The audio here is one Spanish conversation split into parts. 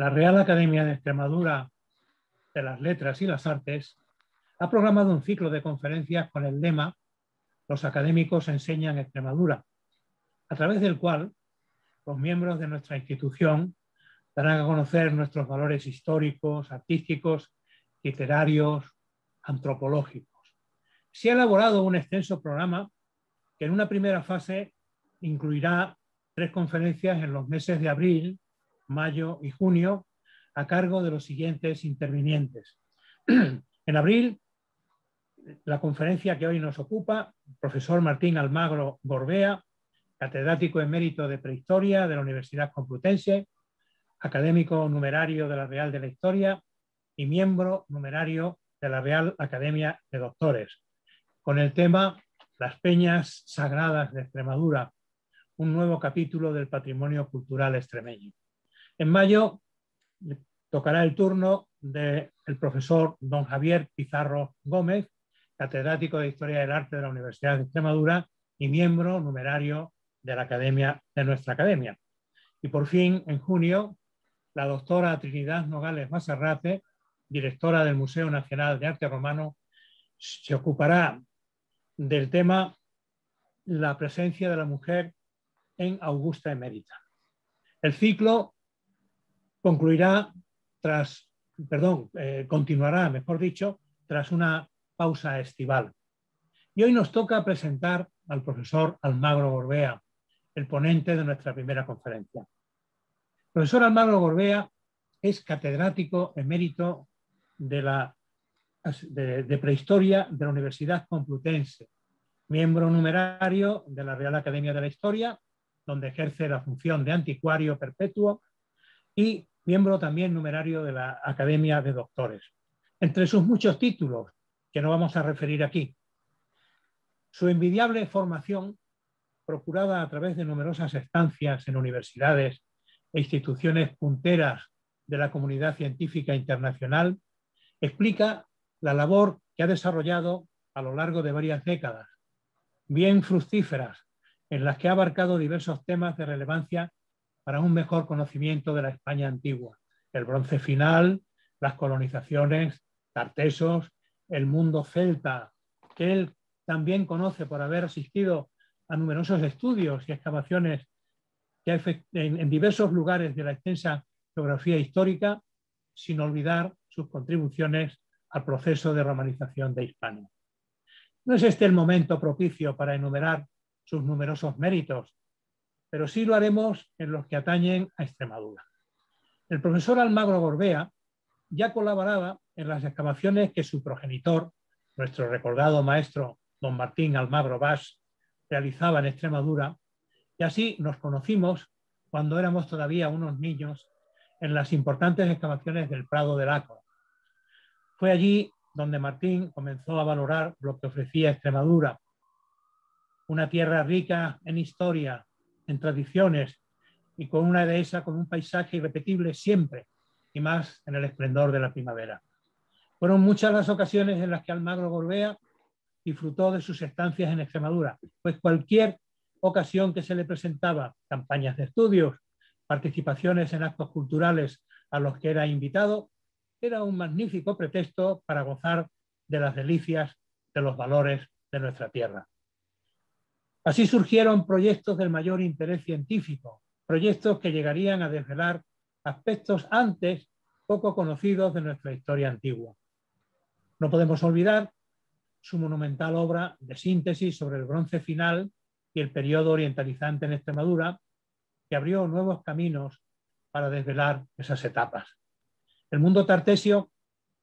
la Real Academia de Extremadura de las Letras y las Artes ha programado un ciclo de conferencias con el lema "Los académicos enseñan Extremadura", a través del cual los miembros de nuestra institución darán a conocer nuestros valores históricos, artísticos, literarios, antropológicos. Se ha elaborado un extenso programa que en una primera fase incluirá 3 conferencias en los meses de abril, mayo y junio, a cargo de los siguientes intervinientes. En abril, la conferencia que hoy nos ocupa, el profesor Martín Almagro Gorbea, catedrático emérito de Prehistoria de la Universidad Complutense, académico numerario de la Real de la Historia y miembro numerario de la Real Academia de Doctores, con el tema "Las peñas sagradas de Extremadura, un nuevo capítulo del patrimonio cultural extremeño". En mayo tocará el turno del profesor don Javier Pizarro Gómez, catedrático de Historia del Arte de la Universidad de Extremadura y miembro numerario de la Academia, de nuestra Academia. Y por fin, en junio, la doctora Trinidad Nogales Masarrate, directora del Museo Nacional de Arte Romano, se ocupará del tema "La presencia de la mujer en Augusta Emérita". El ciclo continuará, mejor dicho, tras una pausa estival. Y hoy nos toca presentar al profesor Almagro Gorbea, el ponente de nuestra primera conferencia. El profesor Almagro Gorbea es catedrático emérito de Prehistoria de la Universidad Complutense, miembro numerario de la Real Academia de la Historia, donde ejerce la función de anticuario perpetuo, y miembro también numerario de la Academia de Doctores. Entre sus muchos títulos, que no vamos a referir aquí, su envidiable formación, procurada a través de numerosas estancias en universidades e instituciones punteras de la comunidad científica internacional, explica la labor que ha desarrollado a lo largo de varias décadas, bien fructíferas, en las que ha abarcado diversos temas de relevancia para un mejor conocimiento de la España antigua: el bronce final, las colonizaciones, Tartesos, el mundo celta, que él también conoce por haber asistido a numerosos estudios y excavaciones que en diversos lugares de la extensa geografía histórica, sin olvidar sus contribuciones al proceso de romanización de Hispania. No es este el momento propicio para enumerar sus numerosos méritos, pero sí lo haremos en los que atañen a Extremadura. El profesor Almagro Gorbea ya colaboraba en las excavaciones que su progenitor, nuestro recordado maestro don Martín Almagro Bas, realizaba en Extremadura, y así nos conocimos cuando éramos todavía unos niños en las importantes excavaciones del Prado del Acro. Fue allí donde Martín comenzó a valorar lo que ofrecía Extremadura, una tierra rica en historia, en tradiciones, y con una dehesa con un paisaje irrepetible siempre, y más en el esplendor de la primavera. Fueron muchas las ocasiones en las que Almagro Gorbea disfrutó de sus estancias en Extremadura, pues cualquier ocasión que se le presentaba, campañas de estudios, participaciones en actos culturales a los que era invitado, era un magnífico pretexto para gozar de las delicias de los valores de nuestra tierra. Así surgieron proyectos del mayor interés científico, proyectos que llegarían a desvelar aspectos antes poco conocidos de nuestra historia antigua. No podemos olvidar su monumental obra de síntesis sobre el bronce final y el periodo orientalizante en Extremadura, que abrió nuevos caminos para desvelar esas etapas. El mundo tartesio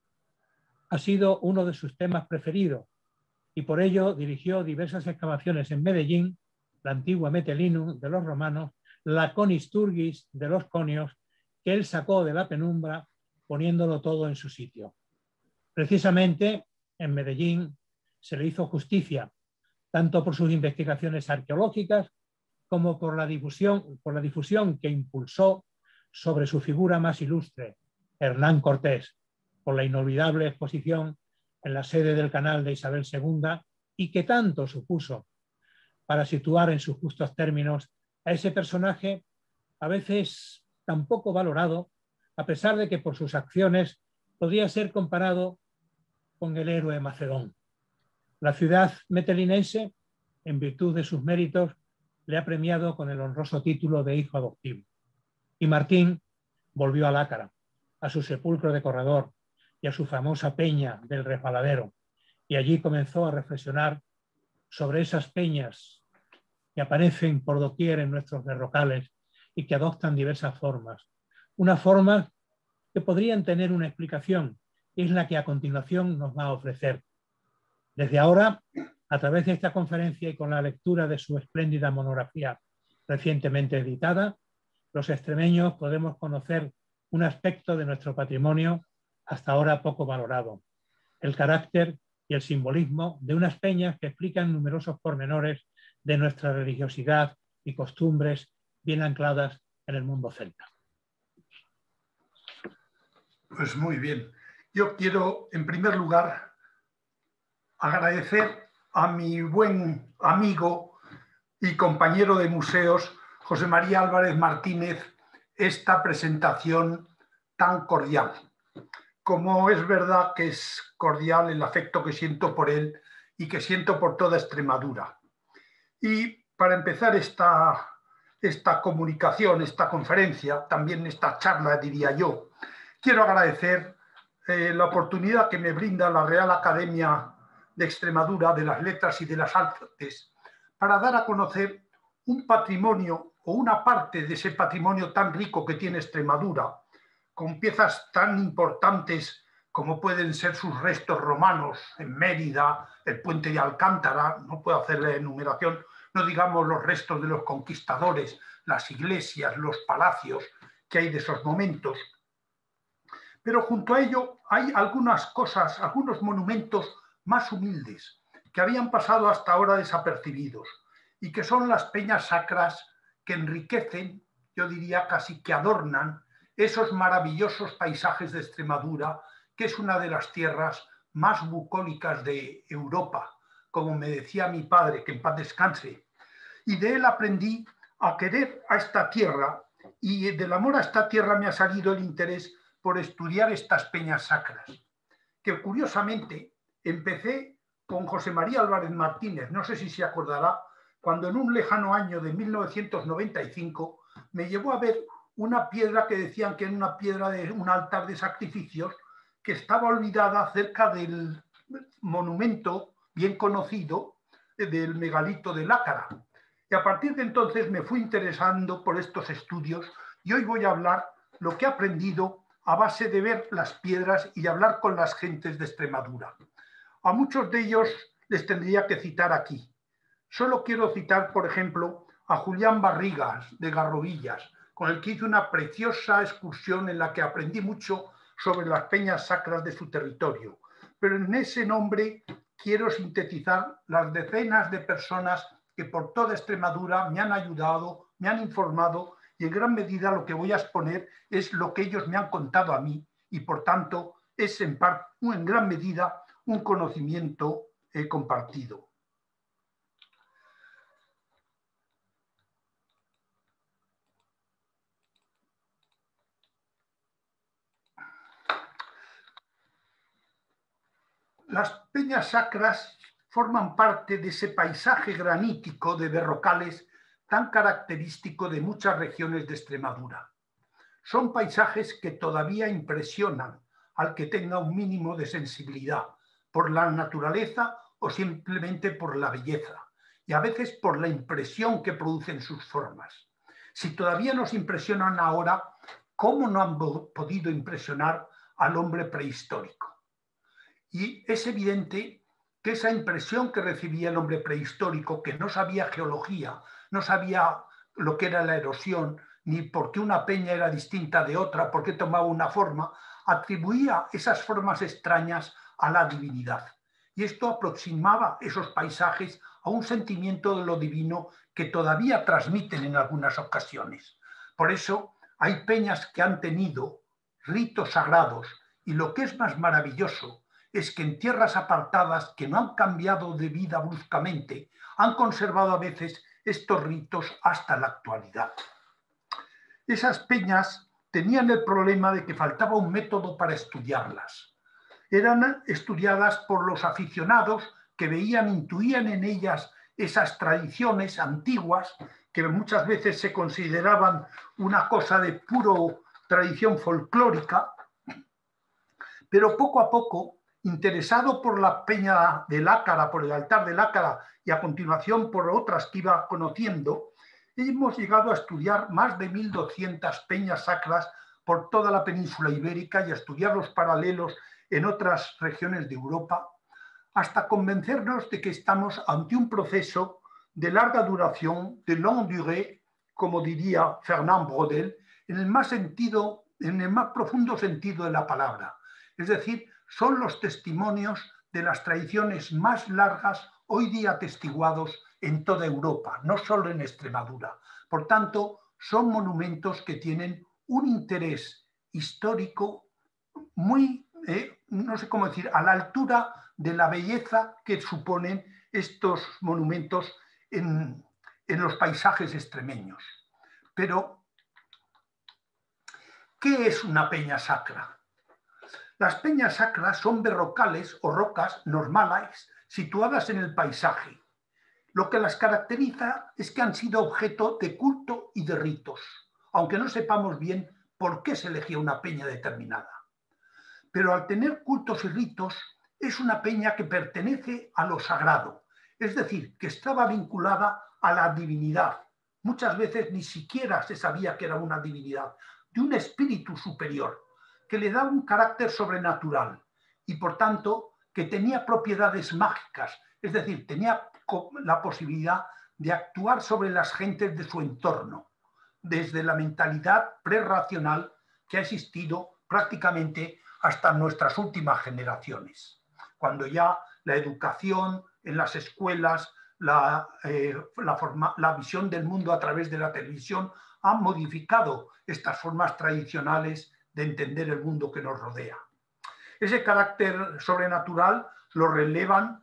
ha sido uno de sus temas preferidos y por ello dirigió diversas excavaciones en Medellín, la antigua Metelinum de los romanos, la Conisturgis de los conios, que él sacó de la penumbra poniéndolo todo en su sitio. Precisamente en Medellín se le hizo justicia, tanto por sus investigaciones arqueológicas como por la difusión que impulsó sobre su figura más ilustre, Hernán Cortés, por la inolvidable exposición en la sede del canal de Isabel II, y que tanto supuso para situar en sus justos términos a ese personaje a veces tan poco valorado, a pesar de que por sus acciones podría ser comparado con el héroe Macedón. La ciudad metelinense, en virtud de sus méritos, le ha premiado con el honroso título de hijo adoptivo. Y Martín volvió a Lácara, a su sepulcro de corredor y a su famosa peña del Resbaladero, y allí comenzó a reflexionar sobre esas peñas que aparecen por doquier en nuestros derrocales y que adoptan diversas formas. Unas formas que podrían tener una explicación, y es la que a continuación nos va a ofrecer. Desde ahora, a través de esta conferencia y con la lectura de su espléndida monografía recientemente editada, los extremeños podemos conocer un aspecto de nuestro patrimonio hasta ahora poco valorado: el carácter y el simbolismo de unas peñas que explican numerosos pormenores de nuestra religiosidad y costumbres bien ancladas en el mundo celta. Pues muy bien. Yo quiero, en primer lugar, agradecer a mi buen amigo y compañero de museos, José María Álvarez Martínez, esta presentación tan cordial. Como es verdad que es cordial el afecto que siento por él y que siento por toda Extremadura. Y para empezar esta comunicación, esta conferencia, también esta charla, diría yo, quiero agradecer la oportunidad que me brinda la Real Academia de Extremadura de las Letras y de las Artes para dar a conocer un patrimonio o una parte de ese patrimonio tan rico que tiene Extremadura, con piezas tan importantes como pueden ser sus restos romanos en Mérida, el puente de Alcántara, no puedo hacer la enumeración, no digamos los restos de los conquistadores, las iglesias, los palacios que hay de esos momentos. Pero junto a ello hay algunas cosas, algunos monumentos más humildes que habían pasado hasta ahora desapercibidos y que son las peñas sacras que enriquecen, yo diría casi que adornan, esos maravillosos paisajes de Extremadura, que es una de las tierras más bucólicas de Europa, como me decía mi padre, que en paz descanse. Y de él aprendí a querer a esta tierra, y del amor a esta tierra me ha salido el interés por estudiar estas peñas sacras, que curiosamente empecé con José María Álvarez Martínez, no sé si se acordará, cuando en un lejano año de 1995 me llevó a ver una piedra que decían que era una piedra de un altar de sacrificios que estaba olvidada cerca del monumento bien conocido del megalito de Lácara. Y a partir de entonces me fui interesando por estos estudios y hoy voy a hablar lo que he aprendido a base de ver las piedras y hablar con las gentes de Extremadura. A muchos de ellos les tendría que citar aquí. Solo quiero citar, por ejemplo, a Julián Barrigas de Garrovillas, con el que hice una preciosa excursión en la que aprendí mucho sobre las peñas sacras de su territorio. Pero en ese nombre quiero sintetizar las decenas de personas que por toda Extremadura me han ayudado, me han informado, y en gran medida lo que voy a exponer es lo que ellos me han contado a mí y por tanto es en gran medida un conocimiento compartido. Las peñas sacras forman parte de ese paisaje granítico de berrocales tan característico de muchas regiones de Extremadura. Son paisajes que todavía impresionan al que tenga un mínimo de sensibilidad por la naturaleza o simplemente por la belleza, y a veces por la impresión que producen sus formas. Si todavía nos impresionan ahora, ¿cómo no han podido impresionar al hombre prehistórico? Y es evidente que esa impresión que recibía el hombre prehistórico, que no sabía geología, no sabía lo que era la erosión, ni por qué una peña era distinta de otra, por qué tomaba una forma, atribuía esas formas extrañas a la divinidad. Y esto aproximaba esos paisajes a un sentimiento de lo divino que todavía transmiten en algunas ocasiones. Por eso hay peñas que han tenido ritos sagrados, y lo que es más maravilloso es que en tierras apartadas que no han cambiado de vida bruscamente, han conservado a veces estos ritos hasta la actualidad. Esas peñas tenían el problema de que faltaba un método para estudiarlas. Eran estudiadas por los aficionados que veían, intuían en ellas esas tradiciones antiguas que muchas veces se consideraban una cosa de puro tradición folclórica, pero poco a poco, interesado por la peña de Lácara, por el altar de Lácara y a continuación por otras que iba conociendo, hemos llegado a estudiar más de 1200 peñas sacras por toda la península ibérica y a estudiar los paralelos en otras regiones de Europa, hasta convencernos de que estamos ante un proceso de larga duración, de longue durée, como diría Fernand Braudel, en el más profundo sentido de la palabra. Es decir, son los testimonios de las tradiciones más largas hoy día atestiguados en toda Europa, no solo en Extremadura. Por tanto, son monumentos que tienen un interés histórico muy, no sé cómo decir, a la altura de la belleza que suponen estos monumentos en los paisajes extremeños. Pero, ¿qué es una peña sacra? Las peñas sacras son berrocales o rocas normales situadas en el paisaje. Lo que las caracteriza es que han sido objeto de culto y de ritos, aunque no sepamos bien por qué se elegía una peña determinada. Pero al tener cultos y ritos, es una peña que pertenece a lo sagrado, es decir, que estaba vinculada a la divinidad. Muchas veces ni siquiera se sabía que era una divinidad, de un espíritu superior, que le daba un carácter sobrenatural y, por tanto, que tenía propiedades mágicas, es decir, tenía la posibilidad de actuar sobre las gentes de su entorno, desde la mentalidad prerracional que ha existido prácticamente hasta nuestras últimas generaciones, cuando ya la educación en las escuelas, la visión del mundo a través de la televisión han modificado estas formas tradicionales de entender el mundo que nos rodea. Ese carácter sobrenatural lo relevan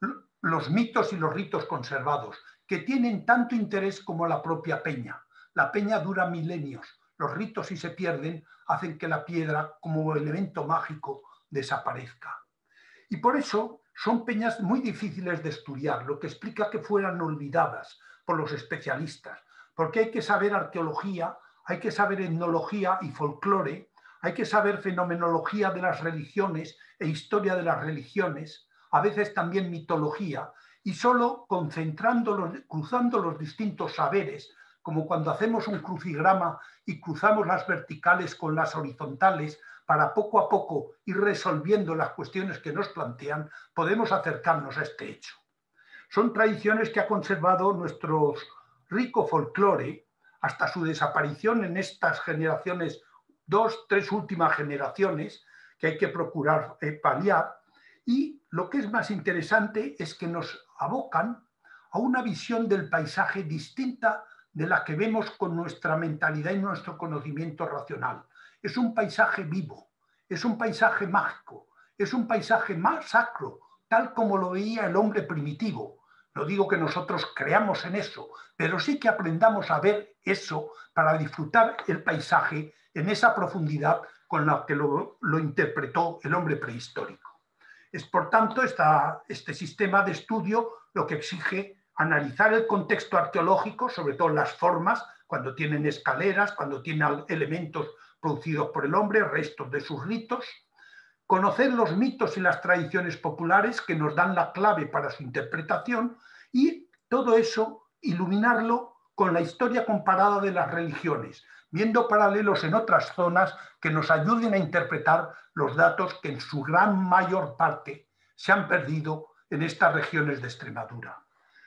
los mitos y los ritos conservados, que tienen tanto interés como la propia peña. La peña dura milenios. Los ritos, si se pierden, hacen que la piedra, como elemento mágico, desaparezca. Y por eso son peñas muy difíciles de estudiar, lo que explica que fueran olvidadas por los especialistas, porque hay que saber arqueología, hay que saber etnología y folclore, hay que saber fenomenología de las religiones e historia de las religiones, a veces también mitología, y solo concentrándolos, cruzando los distintos saberes, como cuando hacemos un crucigrama y cruzamos las verticales con las horizontales para poco a poco ir resolviendo las cuestiones que nos plantean, podemos acercarnos a este hecho. Son tradiciones que ha conservado nuestro rico folclore hasta su desaparición en estas generaciones, 2, 3 últimas generaciones, que hay que procurar paliar. Y lo que es más interesante es que nos abocan a una visión del paisaje distinta de la que vemos con nuestra mentalidad y nuestro conocimiento racional. Es un paisaje vivo, es un paisaje mágico, es un paisaje más sacro, tal como lo veía el hombre primitivo. No digo que nosotros creamos en eso, pero sí que aprendamos a ver eso para disfrutar el paisaje en esa profundidad con la que lo interpretó el hombre prehistórico. Es, por tanto, este sistema de estudio lo que exige analizar el contexto arqueológico, sobre todo las formas, cuando tienen escaleras, cuando tienen elementos producidos por el hombre, restos de sus ritos, conocer los mitos y las tradiciones populares que nos dan la clave para su interpretación y todo eso iluminarlo con la historia comparada de las religiones, viendo paralelos en otras zonas que nos ayuden a interpretar los datos que en su gran mayor parte se han perdido en estas regiones de Extremadura.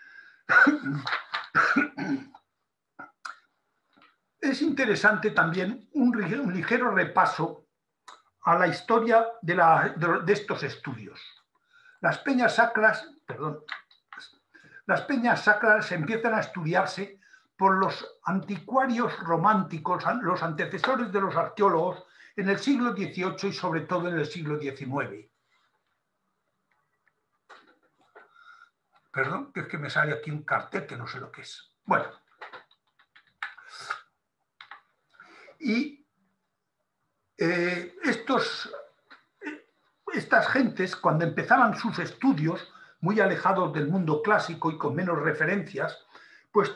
Es interesante también un ligero repaso a la historia de estos estudios. Las peñas sacras empiezan a estudiarse por los anticuarios románticos, los antecesores de los arqueólogos, en el siglo XVIII y sobre todo en el siglo XIX. Perdón, que es que me sale aquí un cartel que no sé lo que es. Bueno. Y Estas gentes, cuando empezaban sus estudios, muy alejados del mundo clásico y con menos referencias, pues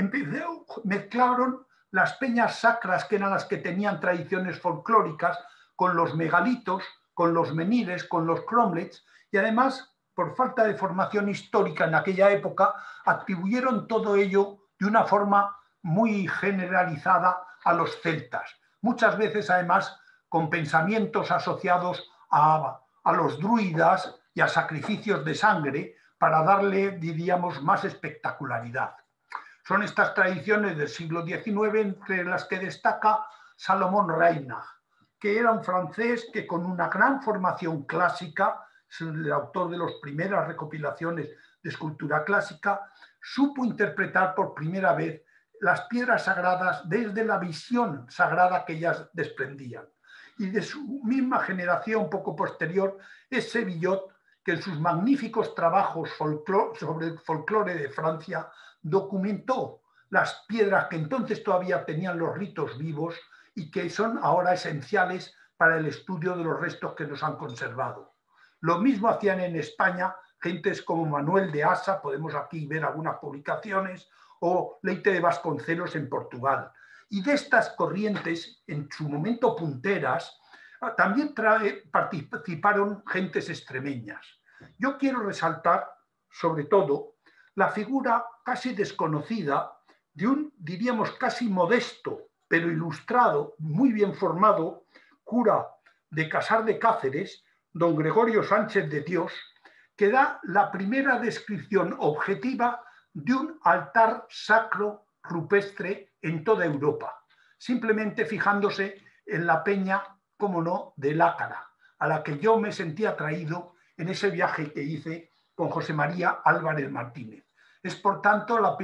mezclaron las peñas sacras, que eran las que tenían tradiciones folclóricas, con los megalitos, con los menires, con los cromlechs, y además, por falta de formación histórica en aquella época, atribuyeron todo ello de una forma muy generalizada a los celtas. Muchas veces, además, con pensamientos asociados a los druidas y a sacrificios de sangre para darle, diríamos, más espectacularidad. Son estas tradiciones del siglo XIX entre las que destaca Salomón Reinach, que era un francés que con una gran formación clásica, es el autor de las primeras recopilaciones de escultura clásica, supo interpretar por primera vez las piedras sagradas desde la visión sagrada que ellas desprendían. Y de su misma generación poco posterior es Sevillot, que en sus magníficos trabajos sobre el folclore de Francia documentó las piedras que entonces todavía tenían los ritos vivos y que son ahora esenciales para el estudio de los restos que nos han conservado. Lo mismo hacían en España gentes como Manuel de Asa, podemos aquí ver algunas publicaciones, o Leite de Vasconcelos en Portugal. Y de estas corrientes, en su momento punteras, también participaron gentes extremeñas. Yo quiero resaltar, sobre todo, la figura casi desconocida de un, diríamos, casi modesto, pero ilustrado, muy bien formado, cura de Casar de Cáceres, don Gregorio Sánchez de Dios, que da la primera descripción objetiva de un altar sacro rupestre en toda Europa, simplemente fijándose en la peña, como no, de Lácara, a la que yo me sentí atraído en ese viaje que hice con José María Álvarez Martínez. Es, por tanto, la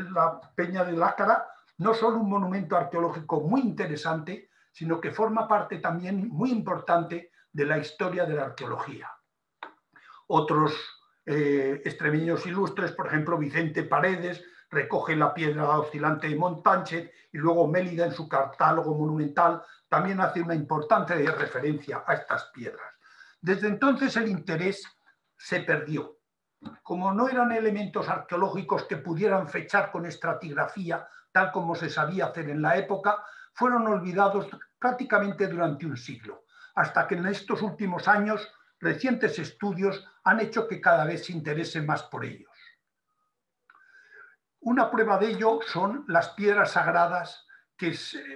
peña de Lácara no solo un monumento arqueológico muy interesante, sino que forma parte también muy importante de la historia de la arqueología. Otros extremeños ilustres, por ejemplo, Vicente Paredes, recoge la piedra oscilante de Montánchez, y luego Mélida en su catálogo monumental también hace una importante referencia a estas piedras. Desde entonces el interés se perdió. Como no eran elementos arqueológicos que pudieran fechar con estratigrafía, tal como se sabía hacer en la época, fueron olvidados prácticamente durante un siglo, hasta que en estos últimos años recientes estudios han hecho que cada vez se interese más por ellos. Una prueba de ello son las piedras sagradas que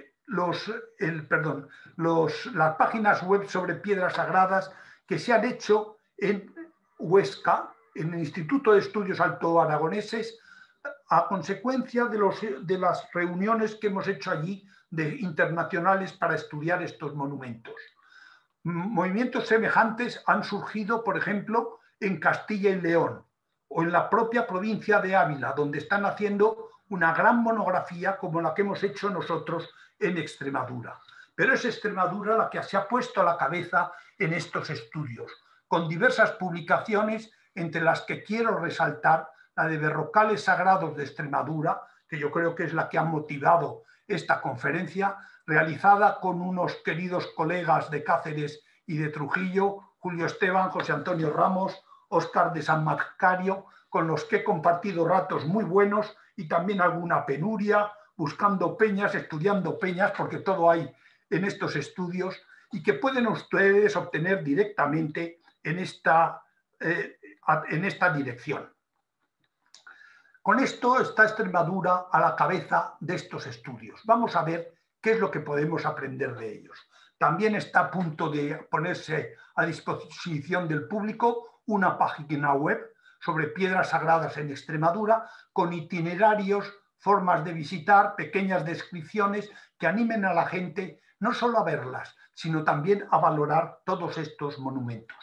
las páginas web sobre piedras sagradas que se han hecho en Huesca, en el Instituto de Estudios Alto Aragoneses, a consecuencia de las reuniones que hemos hecho allí internacionales para estudiar estos monumentos. Movimientos semejantes han surgido, por ejemplo, en Castilla y León o en la propia provincia de Ávila, donde están haciendo una gran monografía como la que hemos hecho nosotros en Extremadura. Pero es Extremadura la que se ha puesto a la cabeza en estos estudios, con diversas publicaciones, entre las que quiero resaltar la de Berrocales Sagrados de Extremadura, que yo creo que es la que ha motivado esta conferencia, realizada con unos queridos colegas de Cáceres y de Trujillo, Julio Esteban, José Antonio Ramos, Óscar de San Macario, con los que he compartido ratos muy buenos y también alguna penuria, buscando peñas, estudiando peñas, porque todo hay en estos estudios, y que pueden ustedes obtener directamente en esta dirección. Con esto está Extremadura a la cabeza de estos estudios. Vamos a ver qué es lo que podemos aprender de ellos. También está a punto de ponerse a disposición del público una página web sobre piedras sagradas en Extremadura, con itinerarios, formas de visitar, pequeñas descripciones que animen a la gente no solo a verlas, sino también a valorar todos estos monumentos.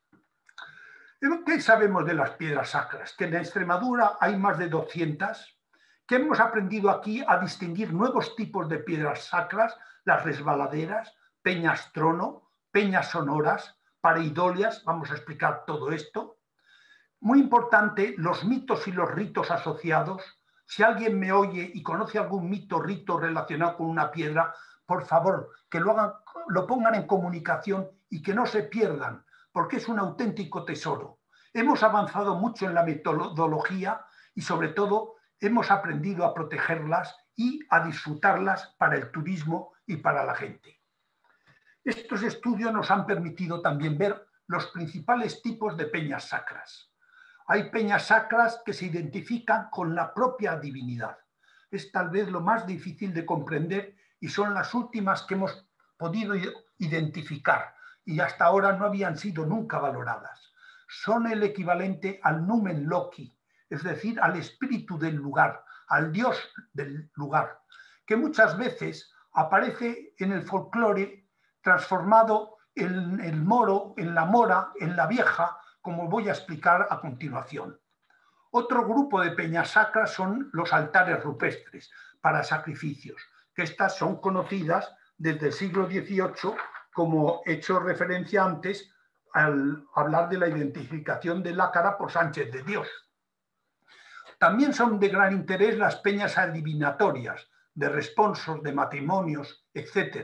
¿Qué sabemos de las piedras sacras? Que en Extremadura hay más de 200, que hemos aprendido aquí a distinguir nuevos tipos de piedras sacras, las resbaladeras, peñas trono, peñas sonoras, pareidolias, vamos a explicar todo esto. Muy importante, los mitos y los ritos asociados. Si alguien me oye y conoce algún mito o rito relacionado con una piedra, por favor, que lo pongan en comunicación y que no se pierdan, porque es un auténtico tesoro. Hemos avanzado mucho en la metodología y sobre todo hemos aprendido a protegerlas y a disfrutarlas para el turismo y para la gente. Estos estudios nos han permitido también ver los principales tipos de peñas sacras. Hay peñas sacras que se identifican con la propia divinidad. Es tal vez lo más difícil de comprender y son las últimas que hemos podido identificar y hasta ahora no habían sido nunca valoradas. Son el equivalente al numen loci, es decir, al espíritu del lugar, al dios del lugar, que muchas veces aparece en el folclore transformado en el moro, en la mora, en la vieja, como voy a explicar a continuación. Otro grupo de peñas sacras son los altares rupestres para sacrificios, que estas son conocidas desde el siglo XVIII, como he hecho referencia antes al hablar de la identificación de Lácara por Sánchez de Dios. También son de gran interés las peñas adivinatorias, de responsos, de matrimonios, etc.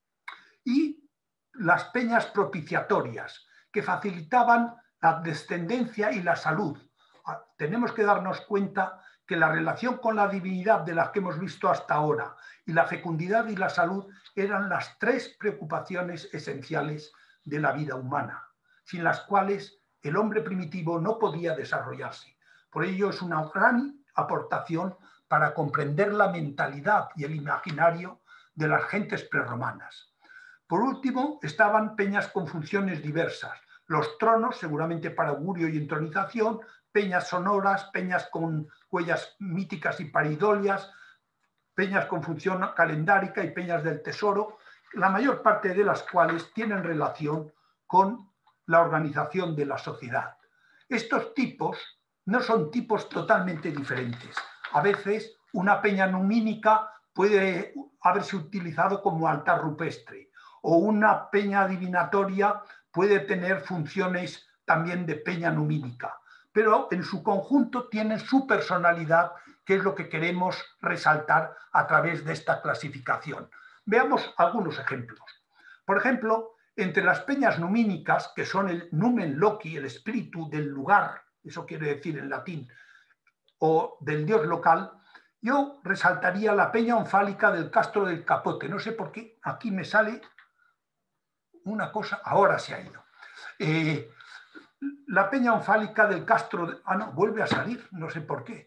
Y las peñas propiciatorias, que facilitaban la descendencia y la salud. Tenemos que darnos cuenta que la relación con la divinidad de las que hemos visto hasta ahora y la fecundidad y la salud eran las tres preocupaciones esenciales de la vida humana, sin las cuales el hombre primitivo no podía desarrollarse. Por ello es una gran aportación para comprender la mentalidad y el imaginario de las gentes prerromanas. Por último, estaban peñas con funciones diversas. Los tronos, seguramente para augurio y entronización, peñas sonoras, peñas con huellas míticas y paridolias, peñas con función calendárica y peñas del tesoro, la mayor parte de las cuales tienen relación con la organización de la sociedad. Estos tipos no son tipos totalmente diferentes. A veces una peña numínica puede haberse utilizado como altar rupestre o una peña adivinatoria puede tener funciones también de peña numínica, pero en su conjunto tienen su personalidad, que es lo que queremos resaltar a través de esta clasificación. Veamos algunos ejemplos. Por ejemplo, entre las peñas numínicas, que son el numen loci, el espíritu del lugar, eso quiere decir en latín, o del dios local, yo resaltaría la peña onfálica del Castro del Capote. No sé por qué, aquí me sale una cosa, ahora se ha ido. La peña onfálica del Castro, no, vuelve a salir, no sé por qué.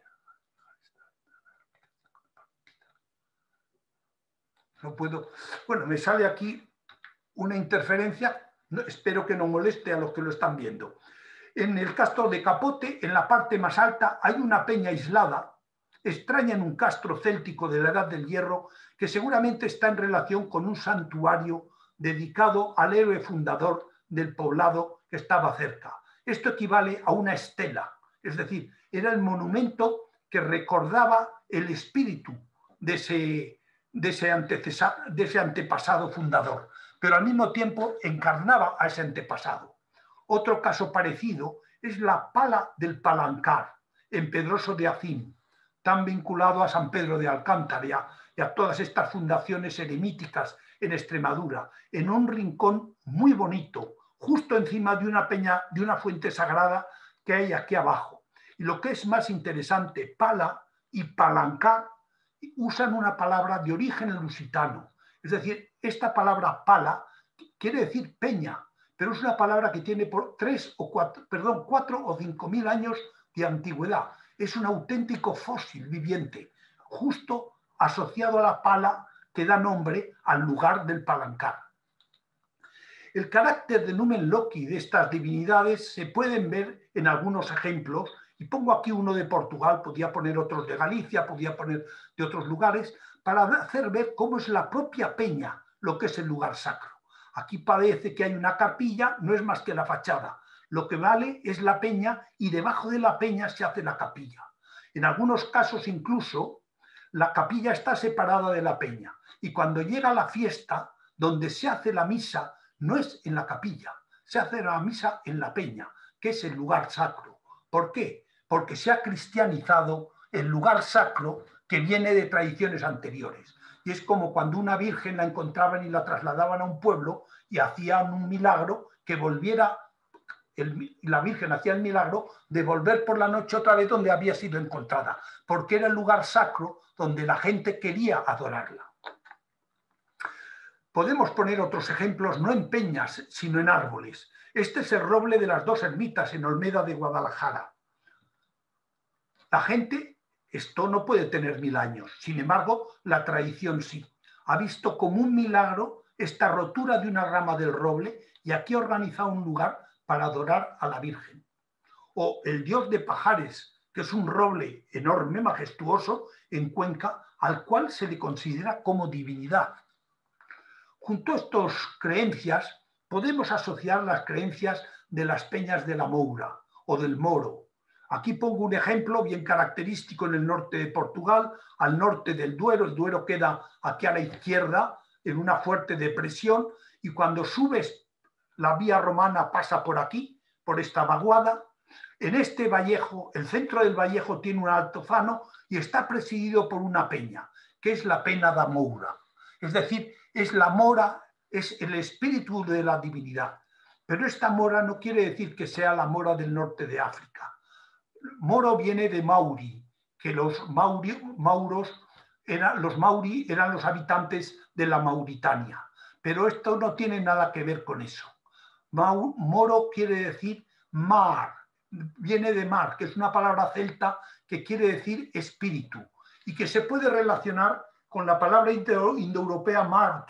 No puedo, bueno, me sale aquí una interferencia, espero que no moleste a los que lo están viendo. En el Castro de Capote, en la parte más alta, hay una peña aislada, extraña en un castro céltico de la Edad del Hierro, que seguramente está en relación con un santuario dedicado al héroe fundador del poblado que estaba cerca. Esto equivale a una estela, es decir, era el monumento que recordaba el espíritu de ese antepasado fundador, pero al mismo tiempo encarnaba a ese antepasado. Otro caso parecido es la pala del Palancar, en Pedroso de Acín, tan vinculado a San Pedro de Alcántara y a todas estas fundaciones eremíticas en Extremadura, en un rincón muy bonito, justo encima de una peña, de una fuente sagrada que hay aquí abajo. Y lo que es más interesante, pala y palancar usan una palabra de origen lusitano. Es decir, esta palabra pala quiere decir peña, pero es una palabra que tiene por 4 o 5 mil años de antigüedad. Es un auténtico fósil viviente, justo asociado a la pala que da nombre al lugar del Palancar. El carácter de numen loci de estas divinidades se pueden ver en algunos ejemplos, y pongo aquí uno de Portugal, podía poner otros de Galicia, podía poner de otros lugares, para hacer ver cómo es la propia peña lo que es el lugar sacro. Aquí parece que hay una capilla, no es más que la fachada. Lo que vale es la peña y debajo de la peña se hace la capilla. En algunos casos incluso la capilla está separada de la peña y cuando llega la fiesta donde se hace la misa no es en la capilla, se hace la misa en la peña, que es el lugar sacro. ¿Por qué? Porque se ha cristianizado el lugar sacro que viene de tradiciones anteriores. y es como cuando una virgen la encontraban y la trasladaban a un pueblo y hacían un milagro que volviera, la virgen hacía el milagro de volver por la noche otra vez donde había sido encontrada, porque era el lugar sacro donde la gente quería adorarla. Podemos poner otros ejemplos no en peñas, sino en árboles. Este es el roble de las dos ermitas en Olmeda de Guadalajara. La gente, esto no puede tener 1000 años, sin embargo, la tradición sí. Ha visto como un milagro esta rotura de una rama del roble y aquí ha organizado un lugar para adorar a la Virgen. O el dios de Pajares, que es un roble enorme, majestuoso, en Cuenca, al cual se le considera como divinidad. Junto a estas creencias, podemos asociar las creencias de las peñas de la Moura o del Moro. Aquí pongo un ejemplo bien característico en el norte de Portugal, al norte del Duero. El Duero queda aquí a la izquierda, en una fuerte depresión, y cuando subes la vía romana pasa por aquí, por esta vaguada. En este vallejo, el centro del vallejo tiene un altozano y está presidido por una peña, que es la Pena da Moura. Es decir, es la mora, es el espíritu de la divinidad. Pero esta mora no quiere decir que sea la mora del norte de África. Moro viene de Mauri, que los mauri eran los habitantes de la Mauritania. Pero esto no tiene nada que ver con eso. Moro quiere decir mar, viene de mar, que es una palabra celta que quiere decir espíritu y que se puede relacionar con la palabra indoeuropea mart,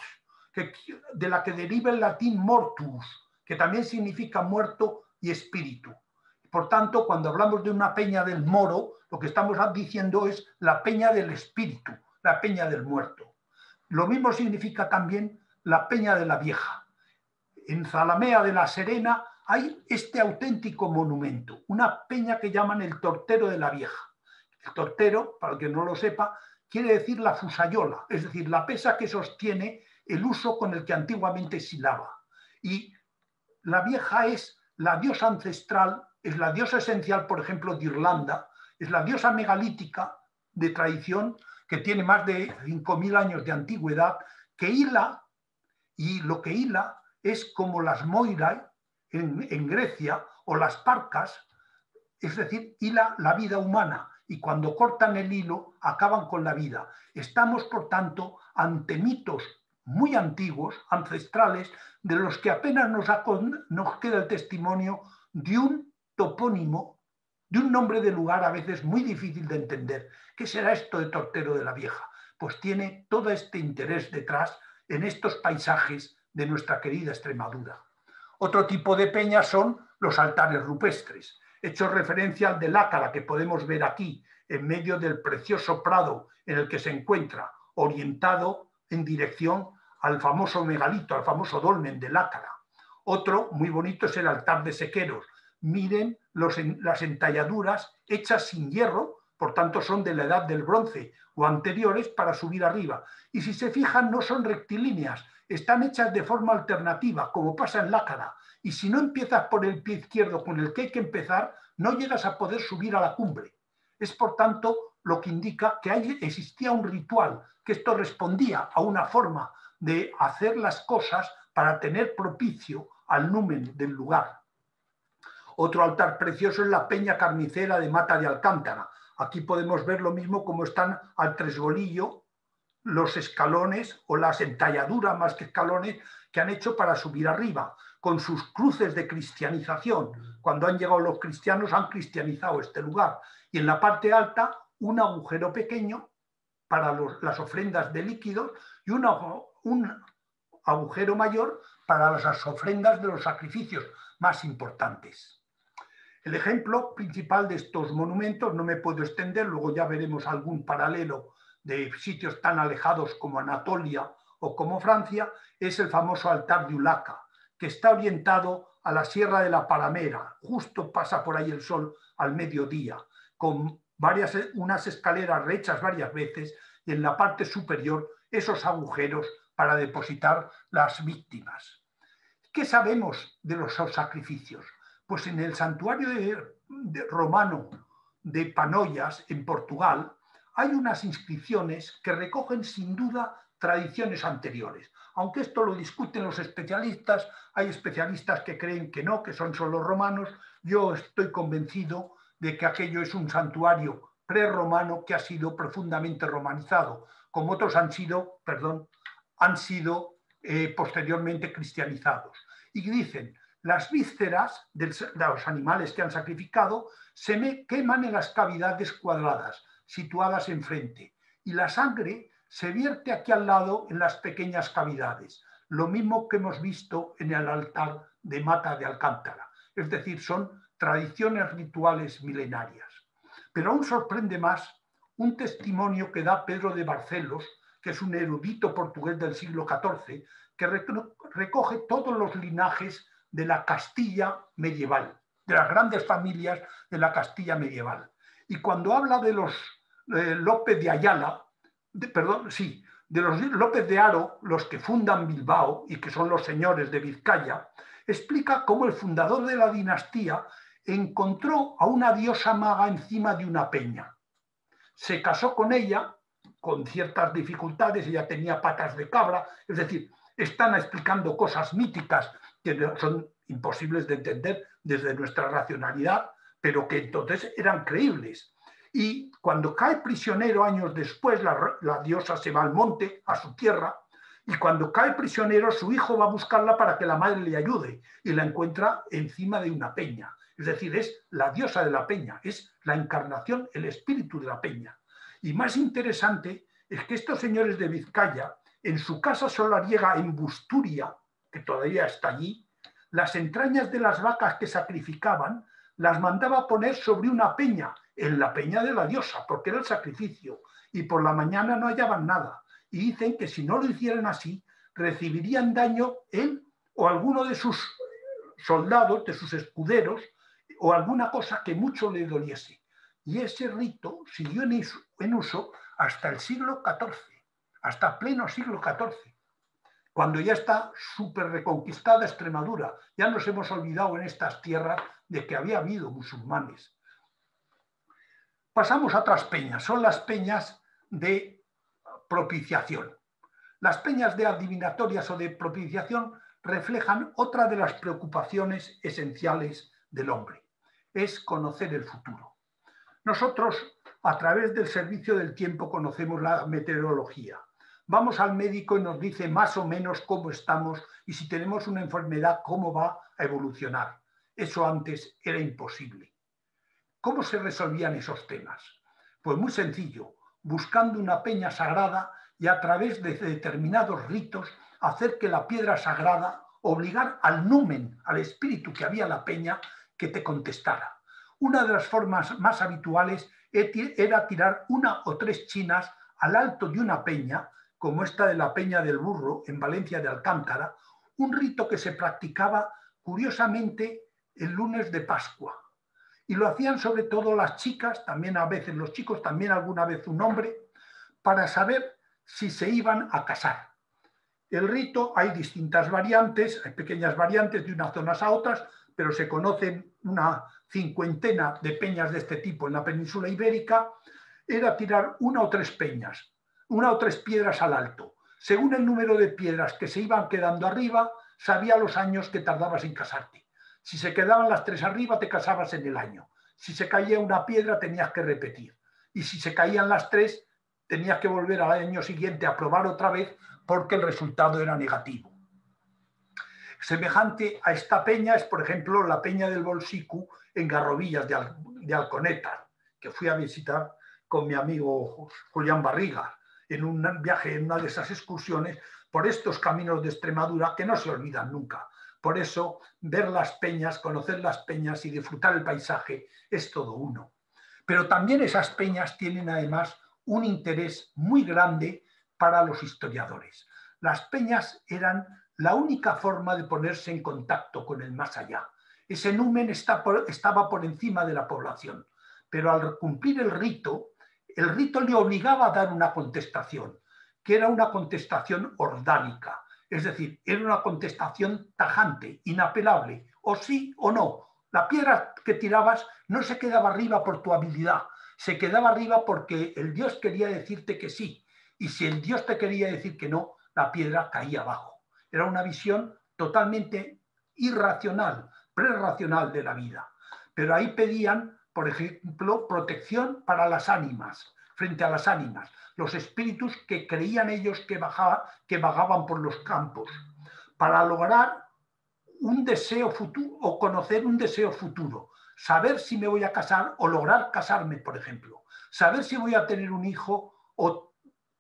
de la que deriva el latín mortus, que también significa muerto y espíritu. Por tanto, cuando hablamos de una peña del Moro, lo que estamos diciendo es la peña del espíritu, la peña del muerto. Lo mismo significa también la peña de la Vieja. En Zalamea de la Serena hay este auténtico monumento, una peña que llaman el Tortero de la Vieja. El tortero, para el que no lo sepa, quiere decir la fusayola, es decir, la pesa que sostiene el uso con el que antiguamente se hilaba. Y la Vieja es la diosa ancestral, es la diosa esencial, por ejemplo, de Irlanda, es la diosa megalítica de tradición que tiene más de 5000 años de antigüedad, que hila, y lo que hila es como las moirai en Grecia o las parcas, es decir, hila la vida humana. Y cuando cortan el hilo, acaban con la vida. Estamos, por tanto, ante mitos muy antiguos, ancestrales, de los que apenas nos queda el testimonio de un topónimo, de un nombre de lugar a veces muy difícil de entender. ¿Qué será esto de Tortero de la Vieja? Pues tiene todo este interés detrás en estos paisajes de nuestra querida Extremadura. Otro tipo de peñas son los altares rupestres. He hecho referencia al de Lácara, que podemos ver aquí, en medio del precioso prado en el que se encuentra, orientado en dirección al famoso megalito, al famoso dolmen de Lácara. Otro muy bonito es el altar de Sequeros. Miren las entalladuras hechas sin hierro, por tanto son de la edad del bronce o anteriores para subir arriba. Y si se fijan, no son rectilíneas, están hechas de forma alternativa, como pasa en Lácara. Y si no empiezas por el pie izquierdo con el que hay que empezar, no llegas a poder subir a la cumbre. Es, por tanto, lo que indica que existía un ritual, que esto respondía a una forma de hacer las cosas para tener propicio al numen del lugar. Otro altar precioso es la Peña Carnicera de Mata de Alcántara. Aquí podemos ver lo mismo como están al tresgolillo los escalones o las entalladuras más que escalones que han hecho para subir arriba, con sus cruces de cristianización. Cuando han llegado los cristianos han cristianizado este lugar. Y en la parte alta un agujero pequeño para las ofrendas de líquidos y un agujero mayor para las ofrendas de los sacrificios más importantes. El ejemplo principal de estos monumentos, no me puedo extender, luego ya veremos algún paralelo de sitios tan alejados como Anatolia o como Francia, es el famoso altar de Ulaca, que está orientado a la Sierra de la Palamera, justo pasa por ahí el sol al mediodía, con unas escaleras rechas varias veces y en la parte superior esos agujeros para depositar las víctimas. ¿Qué sabemos de los sacrificios? Pues en el santuario romano de Panoias, en Portugal, hay unas inscripciones que recogen sin duda tradiciones anteriores. Aunque esto lo discuten los especialistas, hay especialistas que creen que no, que son solo romanos. Yo estoy convencido de que aquello es un santuario prerromano que ha sido profundamente romanizado, como otros han sido posteriormente cristianizados. Y dicen, las vísceras de los animales que han sacrificado se queman en las cavidades cuadradas, situadas enfrente, y la sangre se vierte aquí al lado en las pequeñas cavidades, lo mismo que hemos visto en el altar de Mata de Alcántara. Es decir, son tradiciones rituales milenarias. Pero aún sorprende más un testimonio que da Pedro de Barcelos, que es un erudito portugués del siglo XIV, que recoge todos los linajes de la Castilla medieval, de las grandes familias de la Castilla medieval. Y cuando habla de los López de Ayala, de los López de Haro, los que fundan Bilbao y que son los señores de Vizcaya, explica cómo el fundador de la dinastía encontró a una diosa maga encima de una peña. Se casó con ella, con ciertas dificultades, ella tenía patas de cabra, es decir, están explicando cosas míticas que son imposibles de entender desde nuestra racionalidad, pero que entonces eran creíbles. Y cuando cae prisionero años después, la diosa se va al monte, a su tierra, y cuando cae prisionero su hijo va a buscarla para que la madre le ayude y la encuentra encima de una peña. Es decir, es la diosa de la peña, es la encarnación, el espíritu de la peña. Y más interesante es que estos señores de Vizcaya, en su casa solariega en Busturia, que todavía está allí, las entrañas de las vacas que sacrificaban las mandaba poner sobre una peña, en la peña de la diosa, porque era el sacrificio, y por la mañana no hallaban nada. Y dicen que si no lo hicieran así, recibirían daño él o alguno de sus soldados, de sus escuderos, o alguna cosa que mucho le doliese. Y ese rito siguió en uso hasta el siglo XIV, hasta pleno siglo XIV, cuando ya está súper reconquistada Extremadura. Ya nos hemos olvidado en estas tierras de que había habido musulmanes. Pasamos a otras peñas, son las peñas de propiciación. Las peñas de adivinatorias o de propiciación reflejan otra de las preocupaciones esenciales del hombre, es conocer el futuro. Nosotros, a través del servicio del tiempo, conocemos la meteorología. Vamos al médico y nos dice más o menos cómo estamos y si tenemos una enfermedad, cómo va a evolucionar. Eso antes era imposible. ¿Cómo se resolvían esos temas? Pues muy sencillo, buscando una peña sagrada y a través de determinados ritos hacer que la piedra sagrada, obligar al numen, al espíritu que había en la peña, que te contestara. Una de las formas más habituales era tirar 1 o 3 chinas al alto de una peña, como esta de la Peña del Burro en Valencia de Alcántara, un rito que se practicaba curiosamente el lunes de Pascua. Y lo hacían sobre todo las chicas, también a veces los chicos, también alguna vez un hombre, para saber si se iban a casar. El rito, hay distintas variantes, hay pequeñas variantes de unas zonas a otras, pero se conocen una 50 de peñas de este tipo en la península ibérica. Era tirar 1 o 3 peñas, 1 o 3 piedras al alto. Según el número de piedras que se iban quedando arriba, sabía los años que tardabas en casarte. Si se quedaban las 3 arriba, te casabas en el año. Si se caía una piedra, tenías que repetir. Y si se caían las 3, tenías que volver al año siguiente a probar otra vez porque el resultado era negativo. Semejante a esta peña es, por ejemplo, la peña del Bolsicu en Garrovillas de Alconeta, que fui a visitar con mi amigo Julián Barriga en un viaje, en una de esas excursiones por estos caminos de Extremadura que no se olvidan nunca. Por eso, ver las peñas, conocer las peñas y disfrutar el paisaje es todo uno. Pero también esas peñas tienen además un interés muy grande para los historiadores. Las peñas eran la única forma de ponerse en contacto con el más allá. Ese numen estaba por encima de la población, pero al cumplir el rito le obligaba a dar una contestación, que era una contestación ordánica. Es decir, era una contestación tajante, inapelable, o sí o no. La piedra que tirabas no se quedaba arriba por tu habilidad, se quedaba arriba porque el dios quería decirte que sí. y si el dios te quería decir que no, la piedra caía abajo. Era una visión totalmente irracional, prerracional de la vida. Pero ahí pedían, por ejemplo, protección para las ánimas, frente a las ánimas, los espíritus que creían ellos que vagaban por los campos, para lograr un deseo futuro o conocer un deseo futuro, saber si me voy a casar o lograr casarme, por ejemplo, saber si voy a tener un hijo o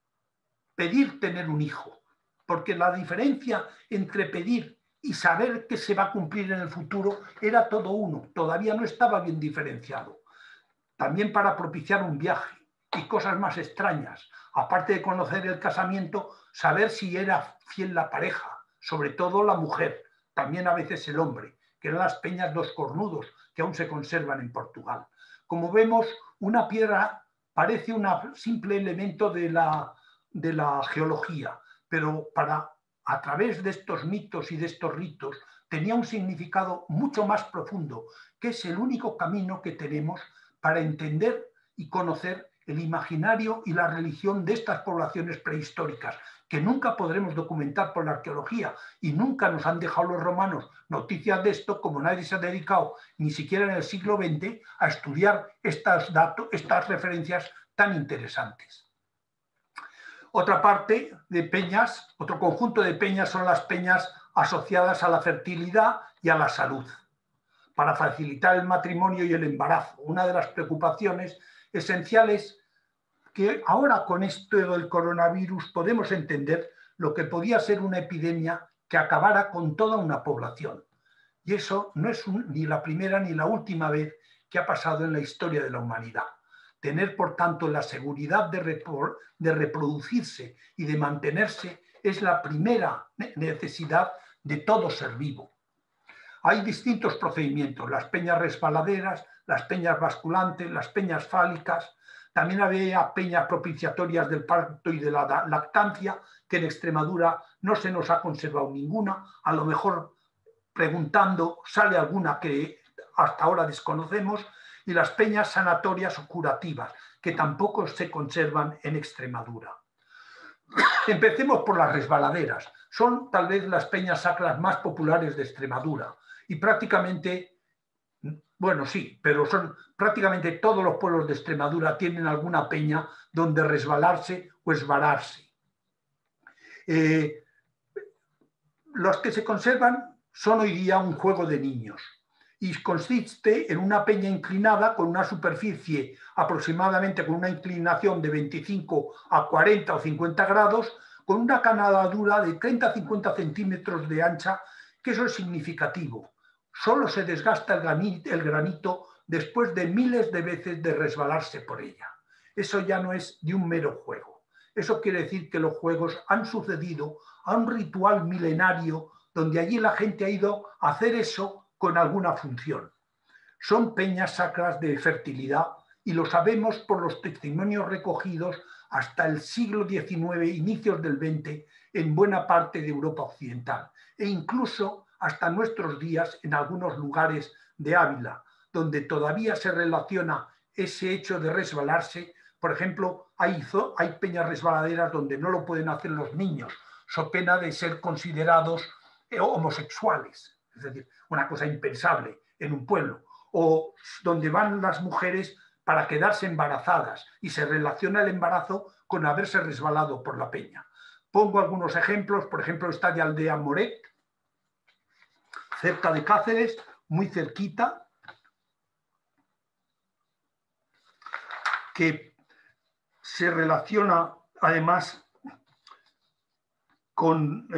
pedir tener un hijo, porque la diferencia entre pedir y saber que se va a cumplir en el futuro era todo uno, todavía no estaba bien diferenciado. También para propiciar un viaje y cosas más extrañas, aparte de conocer el casamiento, saber si era fiel la pareja, sobre todo la mujer, también a veces el hombre, que eran las peñas dos cornudos que aún se conservan en Portugal. Como vemos, una piedra parece un simple elemento de la geología, pero a través de estos mitos y de estos ritos tenía un significado mucho más profundo, que es el único camino que tenemos para entender y conocer el imaginario y la religión de estas poblaciones prehistóricas, que nunca podremos documentar por la arqueología y nunca nos han dejado los romanos noticias de esto, como nadie se ha dedicado, ni siquiera en el siglo XX, a estudiar estas referencias tan interesantes. Otra parte de peñas, otro conjunto de peñas son las peñas asociadas a la fertilidad y a la salud, para facilitar el matrimonio y el embarazo. Una de las preocupaciones esenciales que ahora con esto del coronavirus podemos entender lo que podía ser una epidemia que acabara con toda una población. Y eso no es ni la primera ni la última vez que ha pasado en la historia de la humanidad. Tener, por tanto, la seguridad de reproducirse y de mantenerse es la primera necesidad de todo ser vivo. Hay distintos procedimientos, las peñas resbaladeras, las peñas basculantes, las peñas fálicas. También había peñas propiciatorias del parto y de la lactancia, que en Extremadura no se nos ha conservado ninguna. A lo mejor preguntando sale alguna que hasta ahora desconocemos. Y las peñas sanatorias o curativas, que tampoco se conservan en Extremadura. Empecemos por las resbaladeras. Son tal vez las peñas sacras más populares de Extremadura y prácticamente, bueno, sí, pero son prácticamente todos los pueblos de Extremadura tienen alguna peña donde resbalarse o esvararse. Los que se conservan son hoy día un juego de niños y consiste en una peña inclinada con una superficie aproximadamente con una inclinación de 25 a 40 o 50 grados, con una canadadura de 30 a 50 centímetros de ancha, que eso es significativo. Solo se desgasta el granito después de miles de veces de resbalarse por ella. Eso ya no es de un mero juego. Eso quiere decir que los juegos han sucedido a un ritual milenario donde allí la gente ha ido a hacer eso con alguna función. Son peñas sacras de fertilidad y lo sabemos por los testimonios recogidos hasta el siglo XIX, inicios del XX, en buena parte de Europa Occidental e incluso hasta nuestros días en algunos lugares de Ávila, donde todavía se relaciona ese hecho de resbalarse. Por ejemplo, hay peñas resbaladeras donde no lo pueden hacer los niños, so pena de ser considerados homosexuales. Es decir, una cosa impensable en un pueblo, o donde van las mujeres para quedarse embarazadas y se relaciona el embarazo con haberse resbalado por la peña. Pongo algunos ejemplos, por ejemplo, esta de Aldea Moret, cerca de Cáceres, muy cerquita, que se relaciona además con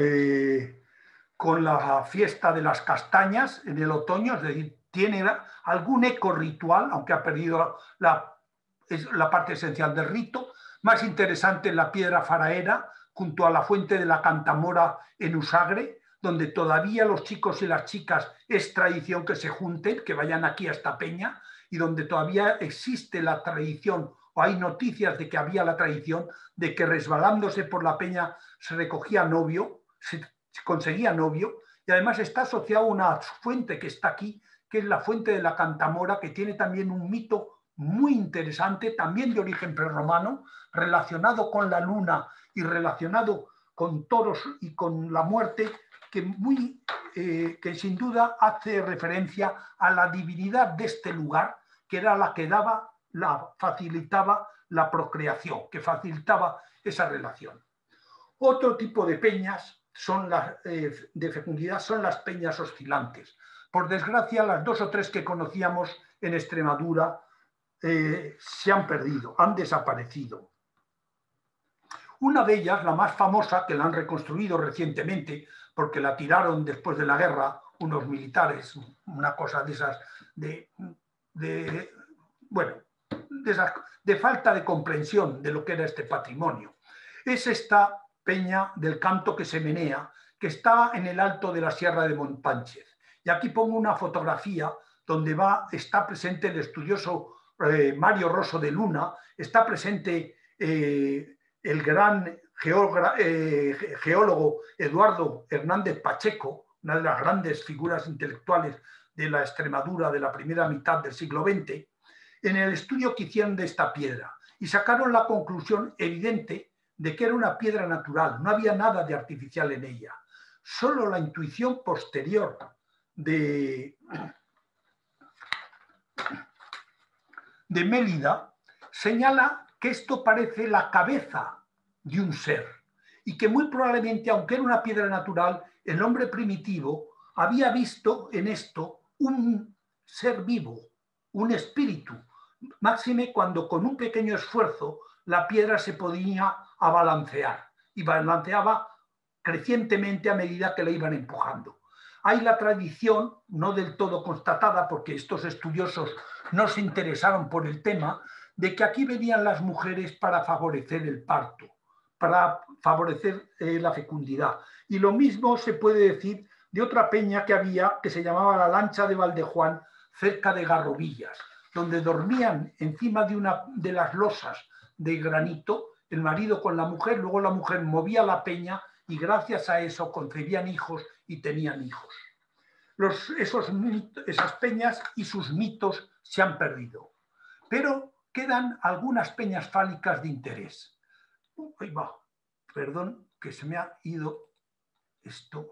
la fiesta de las castañas en el otoño, es decir, tiene algún eco ritual, aunque ha perdido la parte esencial del rito. Más interesante, la piedra faraera, junto a la fuente de la Cantamora en Usagre, donde todavía los chicos y las chicas es tradición que se junten, que vayan aquí a esta peña, y donde todavía existe la tradición, o hay noticias de que había la tradición, de que resbalándose por la peña se recogía novio, se conseguía novio, y además está asociado a una fuente que está aquí, que es la fuente de la Cantamora, que tiene también un mito muy interesante, también de origen prerromano, relacionado con la luna y relacionado con toros y con la muerte, que sin duda hace referencia a la divinidad de este lugar, que era la que facilitaba la procreación, que facilitaba esa relación. Otro tipo de peñas de fecundidad son las peñas oscilantes. Por desgracia, las 2 o 3 que conocíamos en Extremadura se han perdido, han desaparecido. Una de ellas, la más famosa, que la han reconstruido recientemente, porque la tiraron después de la guerra unos militares, una cosa de esas, de falta de comprensión de lo que era este patrimonio. Es esta peña del Canto que se menea, que está en el alto de la Sierra de Montpánchez. Y aquí pongo una fotografía donde está presente el estudioso Mario Rosso de Luna, está presente el gran geólogo Eduardo Hernández Pacheco, una de las grandes figuras intelectuales de la Extremadura de la primera mitad del siglo XX, en el estudio que hicieron de esta piedra y sacaron la conclusión evidente de que era una piedra natural, no había nada de artificial en ella. Solo la intuición posterior de Mélida señala que esto parece la cabeza de un ser y que muy probablemente, aunque era una piedra natural, el hombre primitivo había visto en esto un ser vivo, un espíritu, máxime cuando con un pequeño esfuerzo la piedra se podía abalancear y balanceaba crecientemente a medida que la iban empujando. Hay la tradición, no del todo constatada porque estos estudiosos no se interesaron por el tema, de que aquí venían las mujeres para favorecer el parto, para favorecer la fecundidad. Y lo mismo se puede decir de otra peña que había, que se llamaba la Lancha de Valdejuan, cerca de Garrovillas, donde dormían encima de una de las losas de granito, el marido con la mujer, luego la mujer movía la peña y gracias a eso concebían hijos y tenían hijos. Esas peñas y sus mitos se han perdido, pero quedan algunas peñas fálicas de interés. Ahí va, perdón, que se me ha ido esto.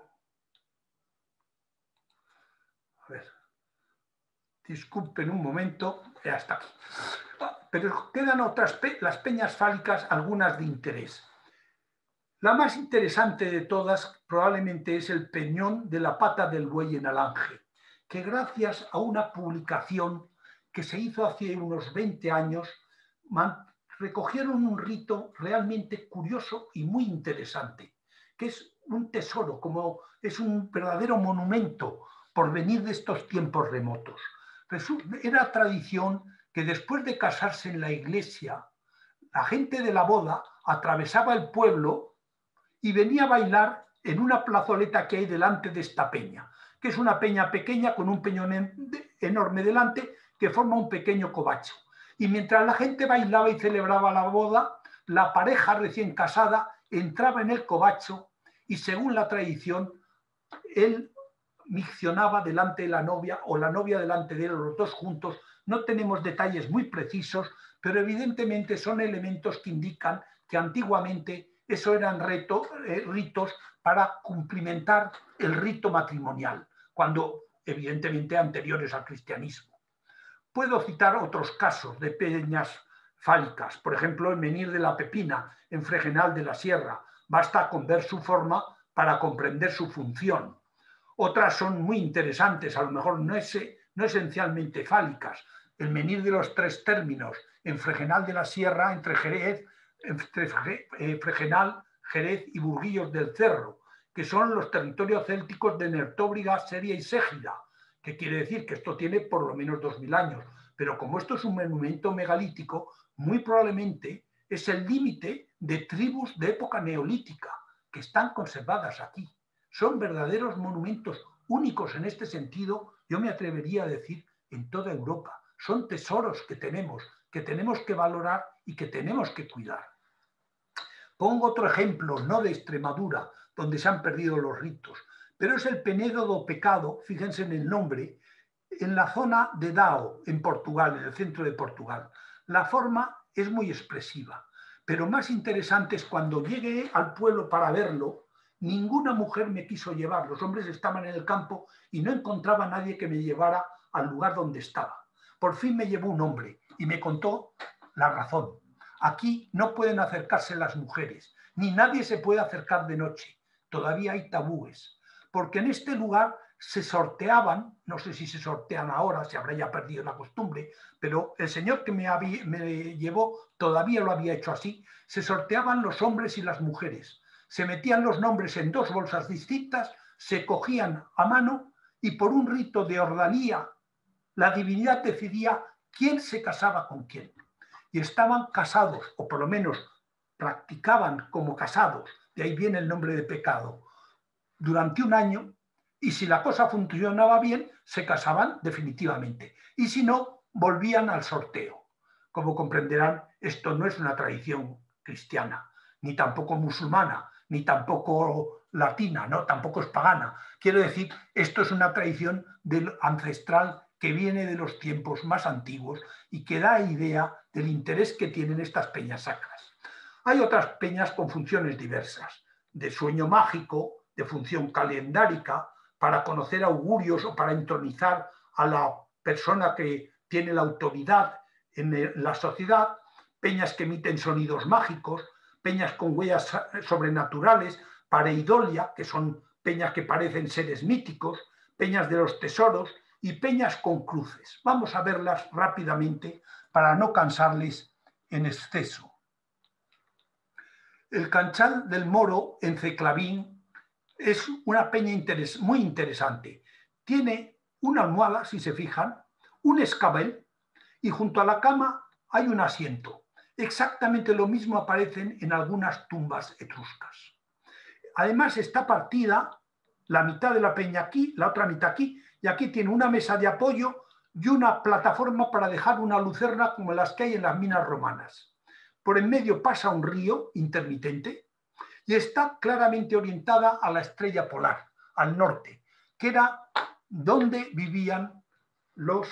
A ver, disculpen un momento, ya está aquí. Pero quedan las peñas fálicas, algunas de interés. La más interesante de todas probablemente es el peñón de la Pata del Buey en Alange, que gracias a una publicación que se hizo hace unos 20 años, recogieron un rito realmente curioso y muy interesante, que es un tesoro, como es un verdadero monumento por venir de estos tiempos remotos. Era tradición que después de casarse en la iglesia, la gente de la boda atravesaba el pueblo y venía a bailar en una plazoleta que hay delante de esta peña, que es una peña pequeña con un peñón enorme delante que forma un pequeño covacho. Y mientras la gente bailaba y celebraba la boda, la pareja recién casada entraba en el covacho y, según la tradición, él miccionaba delante de la novia o la novia delante de él, los dos juntos. No tenemos detalles muy precisos, pero evidentemente son elementos que indican que antiguamente eso eran ritos para cumplimentar el rito matrimonial, cuando evidentemente anteriores al cristianismo. Puedo citar otros casos de peñas fálicas, por ejemplo, el menhir de la Pepina, en Fregenal de la Sierra. Basta con ver su forma para comprender su función. Otras son muy interesantes, a lo mejor no esencialmente fálicas. El menhir de los Tres Términos, en Fregenal de la Sierra, entre Fregenal, Jerez y Burguillos del Cerro, que son los territorios célticos de Nertóbriga, Seria y Ségida, que quiere decir que esto tiene por lo menos 2000 años. Pero como esto es un monumento megalítico, muy probablemente es el límite de tribus de época neolítica que están conservadas aquí. Son verdaderos monumentos únicos en este sentido, yo me atrevería a decir, en toda Europa. Son tesoros que tenemos que valorar y que tenemos que cuidar. Pongo otro ejemplo, no de Extremadura, donde se han perdido los ritos, pero es el Penedo do Pecado, fíjense en el nombre, en la zona de Dao, en Portugal, en el centro de Portugal. La forma es muy expresiva, pero más interesante es cuando llegué al pueblo para verlo, ninguna mujer me quiso llevar. Los hombres estaban en el campo y no encontraba a nadie que me llevara al lugar donde estaba. Por fin me llevó un hombre y me contó la razón. Aquí no pueden acercarse las mujeres, ni nadie se puede acercar de noche. Todavía hay tabúes, porque en este lugar se sorteaban, no sé si se sortean ahora, se habrá ya perdido la costumbre, pero el señor que me llevó todavía lo había hecho así, se sorteaban los hombres y las mujeres, se metían los nombres en dos bolsas distintas, se cogían a mano y por un rito de ordalía la divinidad decidía quién se casaba con quién. Y estaban casados, o por lo menos practicaban como casados, de ahí viene el nombre de pecado, durante un año, y si la cosa funcionaba bien, se casaban definitivamente. Y si no, volvían al sorteo. Como comprenderán, esto no es una tradición cristiana, ni tampoco musulmana, ni tampoco latina, ¿no? Tampoco es pagana. Quiero decir, esto es una tradición ancestral que viene de los tiempos más antiguos y que da idea del interés que tienen estas peñas sacras. Hay otras peñas con funciones diversas, de sueño mágico, de función calendárica, para conocer augurios o para entronizar a la persona que tiene la autoridad en la sociedad, peñas que emiten sonidos mágicos, peñas con huellas sobrenaturales, pareidolia, que son peñas que parecen seres míticos, peñas de los tesoros y peñas con cruces. Vamos a verlas rápidamente para no cansarles en exceso. El Canchal del Moro en Ceclavín es una peña muy interesante. Tiene una almohada, si se fijan, un escabel y junto a la cama hay un asiento. Exactamente lo mismo aparecen en algunas tumbas etruscas. Además está partida la mitad de la peña aquí, la otra mitad aquí, y aquí tiene una mesa de apoyo y una plataforma para dejar una lucerna como las que hay en las minas romanas. Por en medio pasa un río intermitente y está claramente orientada a la estrella polar, al norte, que era donde vivían los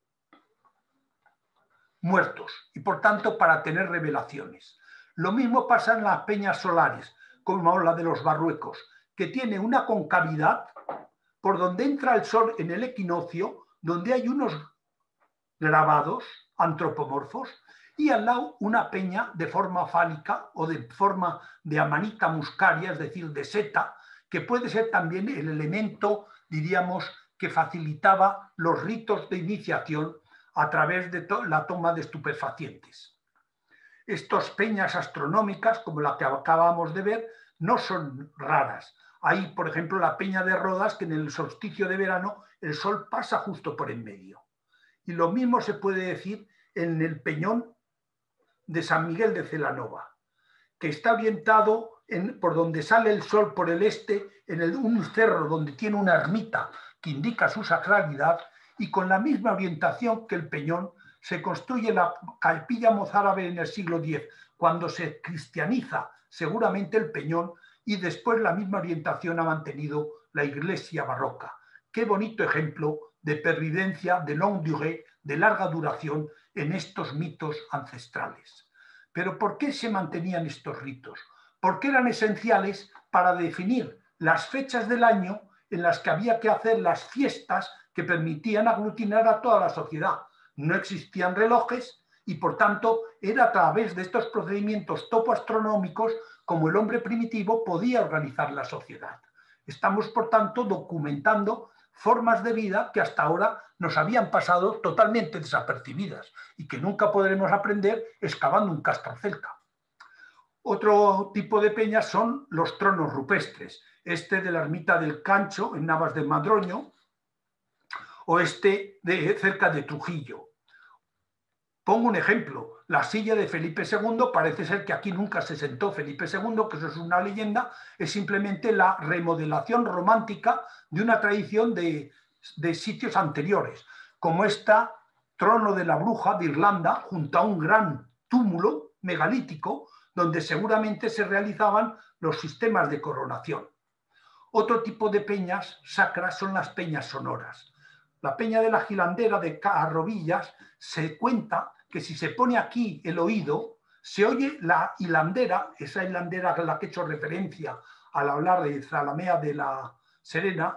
muertos y por tanto para tener revelaciones. Lo mismo pasa en las peñas solares, como la de los Barruecos, que tiene una concavidad por donde entra el sol en el equinoccio, donde hay unos grabados antropomorfos y al lado una peña de forma fálica o de forma de amanita muscaria, es decir, de seta, que puede ser también el elemento, diríamos, que facilitaba los ritos de iniciación a través de la toma de estupefacientes. Estas peñas astronómicas, como la que acabamos de ver, no son raras. Hay, por ejemplo, la peña de Rodas, que en el solsticio de verano el sol pasa justo por en medio. Y lo mismo se puede decir en el peñón de San Miguel de Celanova, que está orientado por donde sale el sol por el este, en un cerro donde tiene una ermita que indica su sacralidad, y con la misma orientación que el peñón se construye la capilla mozárabe en el siglo X, cuando se cristianiza seguramente el peñón, y después la misma orientación ha mantenido la iglesia barroca. Qué bonito ejemplo de pervivencia de longue durée, de larga duración en estos mitos ancestrales. Pero ¿por qué se mantenían estos ritos? Porque eran esenciales para definir las fechas del año en las que había que hacer las fiestas que permitían aglutinar a toda la sociedad. No existían relojes y, por tanto, era a través de estos procedimientos topoastronómicos como el hombre primitivo podía organizar la sociedad. Estamos, por tanto, documentando formas de vida que hasta ahora nos habían pasado totalmente desapercibidas y que nunca podremos aprender excavando un castro celta. Otro tipo de peñas son los tronos rupestres, este de la ermita del Cancho en Navas de Madroño o este cerca de Trujillo. Pongo un ejemplo, la silla de Felipe II, parece ser que aquí nunca se sentó Felipe II, que eso es una leyenda, es simplemente la remodelación romántica de una tradición de sitios anteriores, como esta trono de la bruja de Irlanda, junto a un gran túmulo megalítico, donde seguramente se realizaban los sistemas de coronación. Otro tipo de peñas sacras son las peñas sonoras. la peña de la Gilandera de Carrobillas, se cuenta que si se pone aquí el oído, se oye la hilandera, esa hilandera a la que he hecho referencia al hablar de Zalamea de la Serena,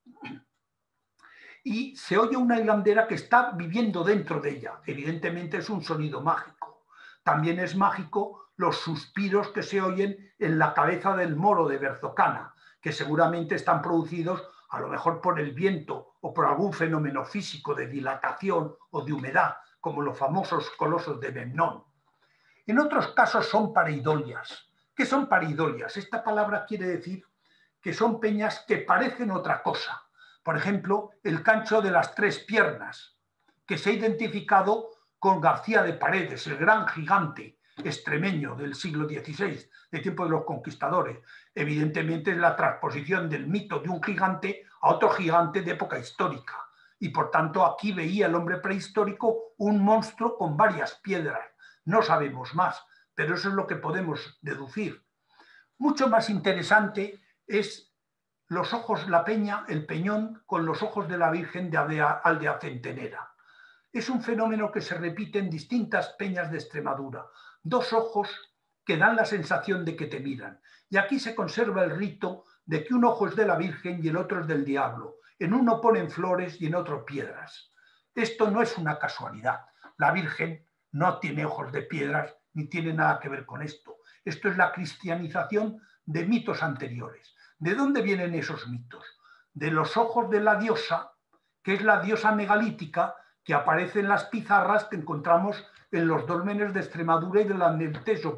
y se oye una hilandera que está viviendo dentro de ella. Evidentemente es un sonido mágico. También es mágico los suspiros que se oyen en la cabeza del moro de Berzocana, que seguramente están producidos a lo mejor por el viento o por algún fenómeno físico de dilatación o de humedad, como los famosos colosos de Memnón. En otros casos son pareidolias. ¿Qué son pareidolias? Esta palabra quiere decir que son peñas que parecen otra cosa. Por ejemplo, el Cancho de las Tres Piernas, que se ha identificado con García de Paredes, el gran gigante extremeño del siglo XVI, de tiempo de los conquistadores. Evidentemente es la transposición del mito de un gigante a otro gigante de época histórica. Y por tanto aquí veía el hombre prehistórico un monstruo con varias piedras. No sabemos más, pero eso es lo que podemos deducir. Mucho más interesante es los ojos, la peña, el peñón con los ojos de la Virgen de Aldea Centenera. Es un fenómeno que se repite en distintas peñas de Extremadura. Dos ojos que dan la sensación de que te miran. Y aquí se conserva el rito de que un ojo es de la Virgen y el otro es del diablo. En uno ponen flores y en otro piedras. Esto no es una casualidad. La Virgen no tiene ojos de piedras ni tiene nada que ver con esto. Esto es la cristianización de mitos anteriores. ¿De dónde vienen esos mitos? De los ojos de la diosa, que es la diosa megalítica que aparece en las pizarras que encontramos en los dólmenes de Extremadura y del Alentejo,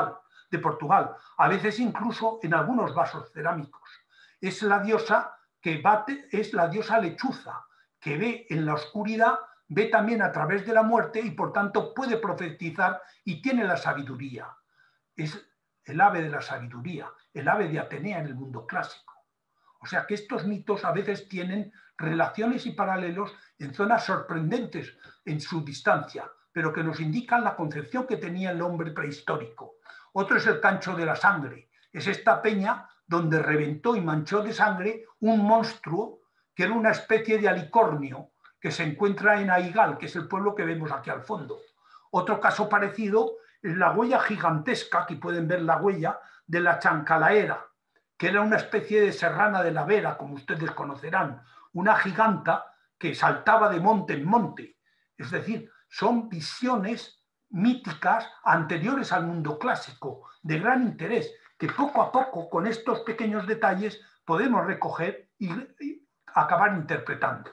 de Portugal, a veces incluso en algunos vasos cerámicos. Es la diosa que bate, es la diosa lechuza, que ve en la oscuridad, ve también a través de la muerte y por tanto puede profetizar y tiene la sabiduría. Es el ave de la sabiduría, el ave de Atenea en el mundo clásico. O sea que estos mitos a veces tienen relaciones y paralelos en zonas sorprendentes en su distancia, pero que nos indican la concepción que tenía el hombre prehistórico. Otro es el Cancho de la Sangre. Es esta peña donde reventó y manchó de sangre un monstruo que era una especie de alicornio que se encuentra en Aigal, que es el pueblo que vemos aquí al fondo. Otro caso parecido es la huella gigantesca, aquí pueden ver la huella, de la Chancalaera, que era una especie de serrana de la Vera, como ustedes conocerán, una giganta que saltaba de monte en monte. Es decir, son visiones míticas anteriores al mundo clásico, de gran interés, que poco a poco, con estos pequeños detalles, podemos recoger y acabar interpretando.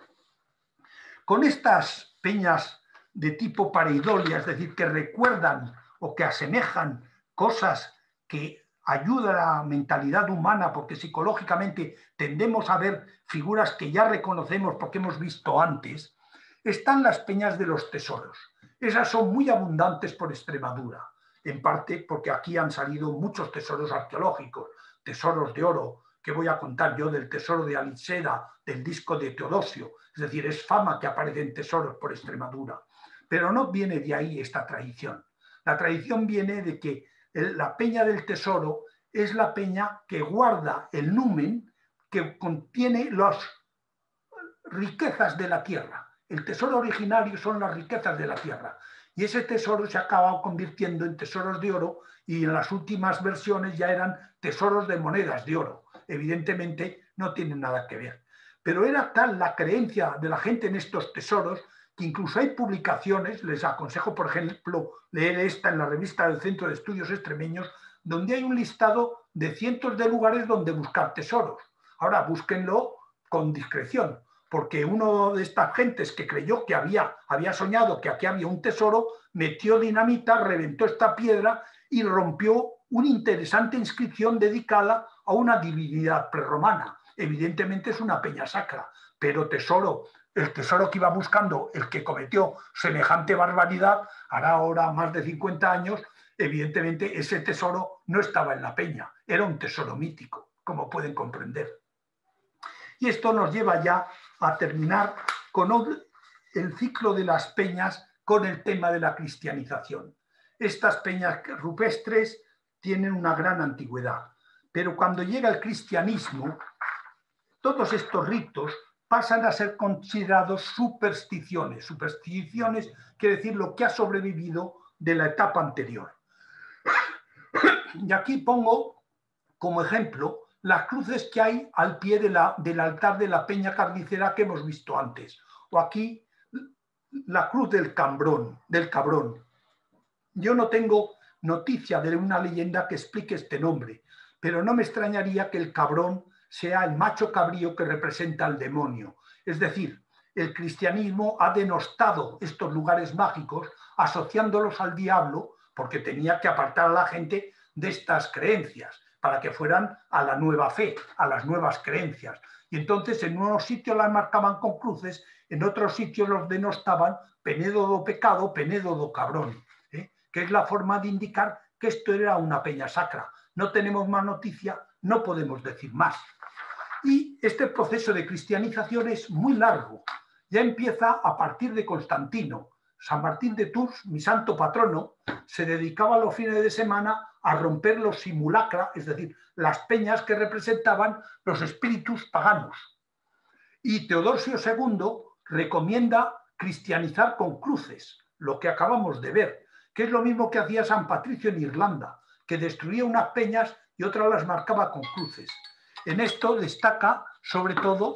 Con estas peñas de tipo pareidolia, es decir, que recuerdan o que asemejan cosas que ayudan a la mentalidad humana, porque psicológicamente tendemos a ver figuras que ya reconocemos porque hemos visto antes, están las peñas de los tesoros. Esas son muy abundantes por Extremadura, en parte porque aquí han salido muchos tesoros arqueológicos, tesoros de oro, que voy a contar yo del tesoro de Aliseda, del disco de Teodosio. Es decir, es fama que aparecen tesoros por Extremadura. Pero no viene de ahí esta tradición. La tradición viene de que la peña del tesoro es la peña que guarda el numen que contiene las riquezas de la tierra. El tesoro originario son las riquezas de la tierra. Y ese tesoro se acaba convirtiendo en tesoros de oro y en las últimas versiones ya eran tesoros de monedas de oro. Evidentemente no tienen nada que ver. Pero era tal la creencia de la gente en estos tesoros que incluso hay publicaciones, les aconsejo por ejemplo leer esta en la revista del Centro de Estudios Extremeños, donde hay un listado de cientos de lugares donde buscar tesoros. Ahora búsquenlo con discreción, porque uno de estas gentes que creyó que había soñado que aquí había un tesoro, metió dinamita, reventó esta piedra y rompió una interesante inscripción dedicada a una divinidad prerromana. Evidentemente es una peña sacra, pero tesoro, el tesoro que iba buscando el que cometió semejante barbaridad, hará ahora más de 50 años, evidentemente ese tesoro no estaba en la peña, era un tesoro mítico, como pueden comprender. Y esto nos lleva ya a terminar con el ciclo de las peñas con el tema de la cristianización. Estas peñas rupestres tienen una gran antigüedad, pero cuando llega el cristianismo, todos estos ritos pasan a ser considerados supersticiones. Supersticiones quiere decir lo que ha sobrevivido de la etapa anterior. Y aquí pongo como ejemplo las cruces que hay al pie del altar de la peña carnicera que hemos visto antes. O aquí la cruz del Cabrón. Yo no tengo noticia de una leyenda que explique este nombre, pero no me extrañaría que el cabrón sea el macho cabrío que representa al demonio. Es decir, el cristianismo ha denostado estos lugares mágicos asociándolos al diablo porque tenía que apartar a la gente de estas creencias para que fueran a la nueva fe, a las nuevas creencias. Y entonces en unos sitios las marcaban con cruces, en otros sitios los denostaban penedo do pecado, penedo do cabrón, que es la forma de indicar que esto era una peña sacra. No tenemos más noticia, no podemos decir más. Y este proceso de cristianización es muy largo. Ya empieza a partir de Constantino. San Martín de Tours, mi santo patrono, se dedicaba los fines de semana a romper los simulacra, es decir, las peñas que representaban los espíritus paganos. Y Teodosio II recomienda cristianizar con cruces, lo que acabamos de ver, que es lo mismo que hacía San Patricio en Irlanda, que destruía unas peñas y otras las marcaba con cruces. En esto destaca, sobre todo,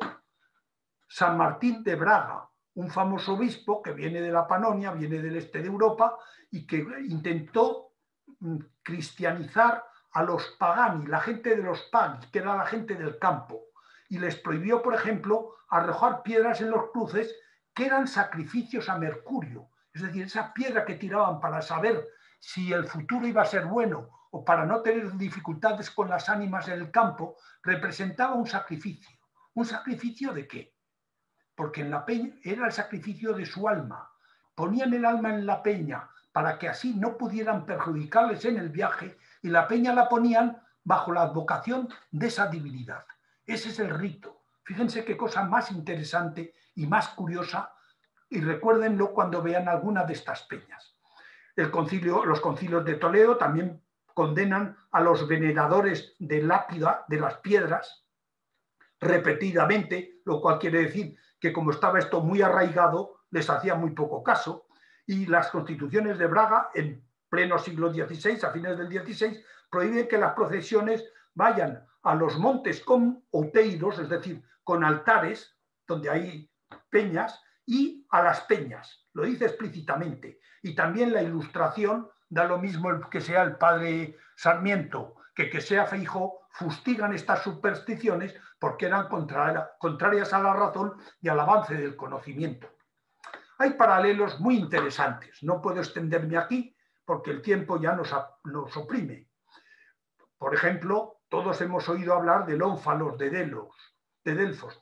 San Martín de Braga, un famoso obispo que viene de la Panonia, viene del este de Europa y que intentó cristianizar a los pagani, la gente de los pagis, que era la gente del campo, y les prohibió, por ejemplo, arrojar piedras en los cruces que eran sacrificios a Mercurio. Es decir, esa piedra que tiraban para saber si el futuro iba a ser bueno o para no tener dificultades con las ánimas en el campo, representaba un sacrificio. ¿Un sacrificio de qué? Porque en la peña era el sacrificio de su alma. Ponían el alma en la peña para que así no pudieran perjudicarles en el viaje y la peña la ponían bajo la advocación de esa divinidad. Ese es el rito. Fíjense qué cosa más interesante y más curiosa y recuérdenlo cuando vean alguna de estas peñas. Los concilios de Toledo también condenan a los veneradores de lápida, de las piedras, repetidamente, lo cual quiere decir que como estaba esto muy arraigado, les hacía muy poco caso, y las constituciones de Braga, en pleno siglo XVI, a fines del XVI, prohíben que las procesiones vayan a los montes con outeiros, es decir, con altares, donde hay peñas, y a las peñas, lo dice explícitamente. Y también la Ilustración da lo mismo que sea el padre Sarmiento, que sea Feijóo, fustigan estas supersticiones porque eran contrarias a la razón y al avance del conocimiento. Hay paralelos muy interesantes. No puedo extenderme aquí porque el tiempo ya nos oprime. Por ejemplo, todos hemos oído hablar del Ónfalos de Delfos.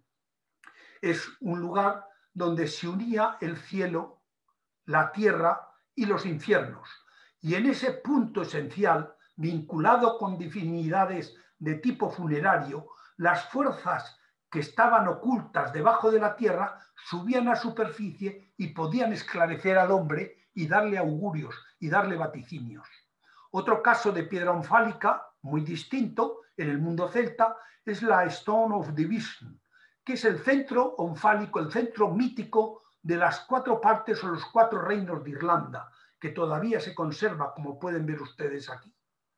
Es un lugar donde se unía el cielo, la tierra y los infiernos. Y en ese punto esencial, vinculado con divinidades de tipo funerario, las fuerzas que estaban ocultas debajo de la tierra subían a superficie y podían esclarecer al hombre y darle augurios y darle vaticinios. Otro caso de piedra onfálica, muy distinto en el mundo celta, es la Stone of Division, que es el centro onfálico, el centro mítico de las 4 partes o los 4 reinos de Irlanda, que todavía se conserva, como pueden ver ustedes aquí.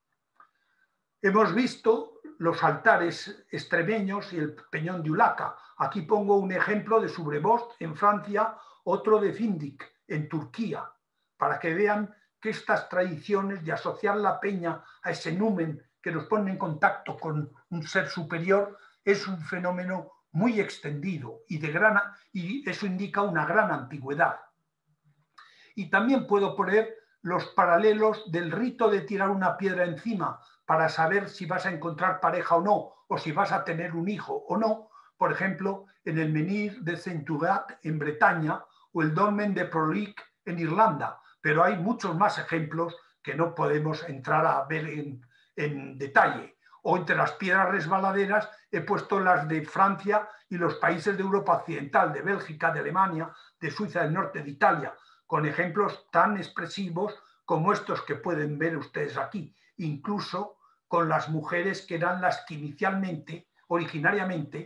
Hemos visto los altares extremeños y el peñón de Ulaca. Aquí pongo un ejemplo de Subrebost en Francia, otro de Findik en Turquía, para que vean que estas tradiciones de asociar la peña a ese numen que nos pone en contacto con un ser superior es un fenómeno muy extendido y eso indica una gran antigüedad. Y también puedo poner los paralelos del rito de tirar una piedra encima para saber si vas a encontrar pareja o no, o si vas a tener un hijo o no, por ejemplo, en el menhir de Centurat en Bretaña o el dolmen de Prolic en Irlanda, pero hay muchos más ejemplos que no podemos entrar a ver en detalle. O entre las piedras resbaladeras he puesto las de Francia y los países de Europa Occidental, de Bélgica, de Alemania, de Suiza, del norte de Italia, con ejemplos tan expresivos como estos que pueden ver ustedes aquí, incluso con las mujeres que eran las que originariamente,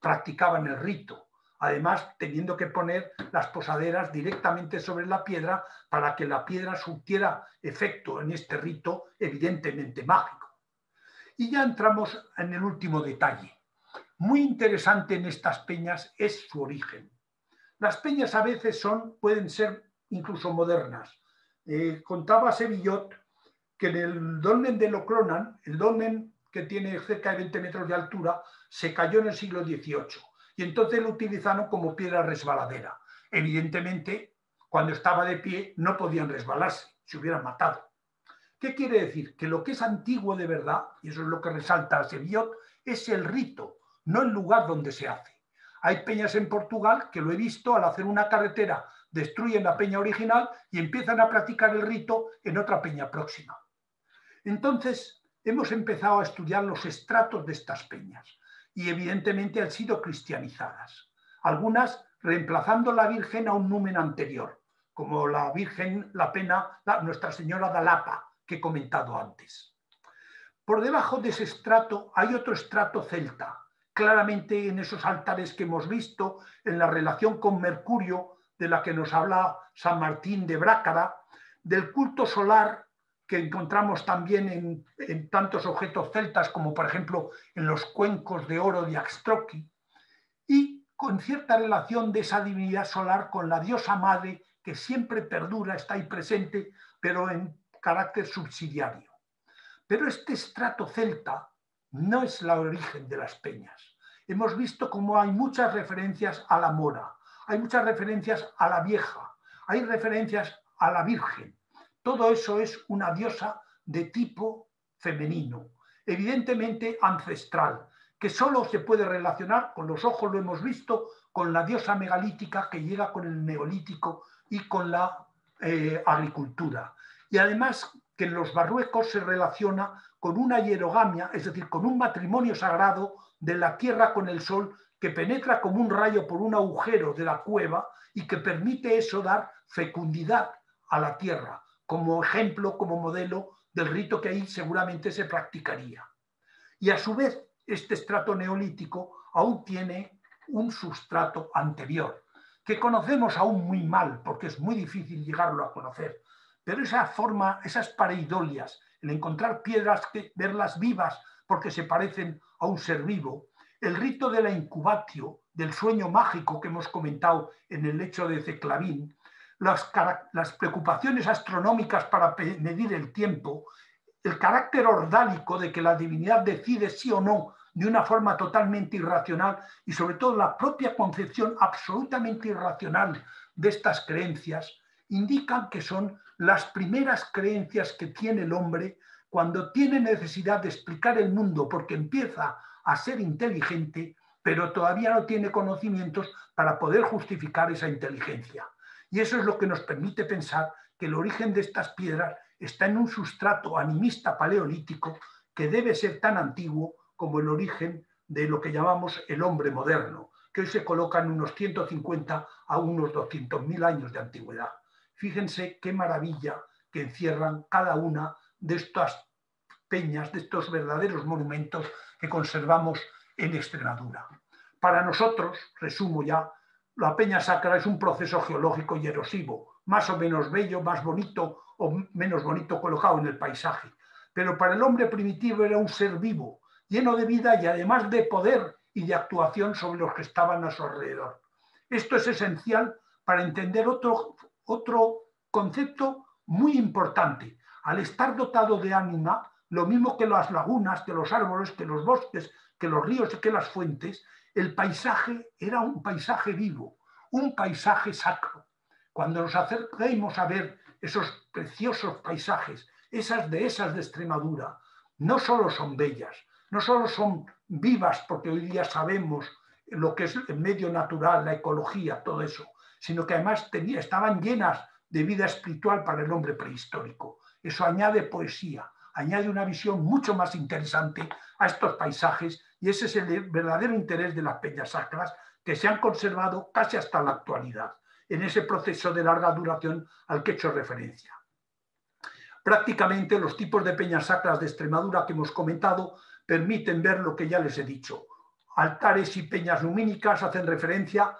practicaban el rito, además teniendo que poner las posaderas directamente sobre la piedra para que la piedra surtiera efecto en este rito evidentemente mágico. Y ya entramos en el último detalle. Muy interesante en estas peñas es su origen. Las peñas a veces pueden ser incluso modernas. Contaba Sevillot que en el dolmen de Locronan, el dolmen que tiene cerca de 20 metros de altura, se cayó en el siglo XVIII y entonces lo utilizaron como piedra resbaladera. Evidentemente, cuando estaba de pie no podían resbalarse, se hubieran matado. ¿Qué quiere decir? Que lo que es antiguo de verdad, y eso es lo que resalta Sevillot, es el rito, no el lugar donde se hace. Hay peñas en Portugal que lo he visto, al hacer una carretera destruyen la peña original y empiezan a practicar el rito en otra peña próxima. Entonces, hemos empezado a estudiar los estratos de estas peñas y evidentemente han sido cristianizadas. Algunas reemplazando la Virgen a un numen anterior, como la Virgen, Nuestra Señora de Lapa, que he comentado antes. Por debajo de ese estrato hay otro estrato celta, claramente en esos altares que hemos visto, en la relación con Mercurio, de la que nos habla San Martín de Brácara, del culto solar que encontramos también en tantos objetos celtas como por ejemplo en los cuencos de oro de Axtroqui, y con cierta relación de esa divinidad solar con la diosa madre que siempre perdura, está ahí presente, pero en carácter subsidiario. Pero este estrato celta no es el origen de las peñas. Hemos visto cómo hay muchas referencias a la mora, hay muchas referencias a la vieja, hay referencias a la Virgen. Todo eso es una diosa de tipo femenino, evidentemente ancestral, que solo se puede relacionar, con los ojos lo hemos visto, con la diosa megalítica que llega con el neolítico y con la agricultura. Y además que en los Marruecos se relaciona con una hierogamia, es decir, con un matrimonio sagrado de la tierra con el sol que penetra como un rayo por un agujero de la cueva y que permite eso dar fecundidad a la tierra, como ejemplo, como modelo del rito que ahí seguramente se practicaría. Y a su vez, este estrato neolítico aún tiene un sustrato anterior, que conocemos aún muy mal, porque es muy difícil llegarlo a conocer. Pero esa forma, esas pareidolias, el encontrar piedras, verlas vivas porque se parecen a un ser vivo, el rito de la incubatio, del sueño mágico que hemos comentado en el lecho de Ceclavín, las preocupaciones astronómicas para medir el tiempo, el carácter ordálico de que la divinidad decide sí o no de una forma totalmente irracional y sobre todo la propia concepción absolutamente irracional de estas creencias, indican que son las primeras creencias que tiene el hombre cuando tiene necesidad de explicar el mundo porque empieza a ser inteligente, pero todavía no tiene conocimientos para poder justificar esa inteligencia. Y eso es lo que nos permite pensar que el origen de estas piedras está en un sustrato animista paleolítico que debe ser tan antiguo como el origen de lo que llamamos el hombre moderno, que hoy se coloca en unos 150 a unos 200.000 años de antigüedad. Fíjense qué maravilla que encierran cada una de estas peñas, de estos verdaderos monumentos que conservamos en Extremadura. Para nosotros, resumo ya, la peña sacra es un proceso geológico y erosivo, más o menos bello, más bonito o menos bonito colocado en el paisaje. Pero para el hombre primitivo era un ser vivo, lleno de vida y además de poder y de actuación sobre los que estaban a su alrededor. Esto es esencial para entender otro concepto muy importante. Al estar dotado de ánima, lo mismo que las lagunas, que los árboles, que los bosques, que los ríos y que las fuentes, el paisaje era un paisaje vivo, un paisaje sacro. Cuando nos acerquemos a ver esos preciosos paisajes, esas dehesas de Extremadura, no solo son bellas, no solo son vivas porque hoy día sabemos lo que es el medio natural, la ecología, todo eso, sino que además estaban llenas de vida espiritual para el hombre prehistórico. Eso añade poesía, añade una visión mucho más interesante a estos paisajes y ese es el verdadero interés de las peñas sacras que se han conservado casi hasta la actualidad, en ese proceso de larga duración al que he hecho referencia. Prácticamente los tipos de peñas sacras de Extremadura que hemos comentado permiten ver lo que ya les he dicho. altares y peñas lumínicas hacen referencia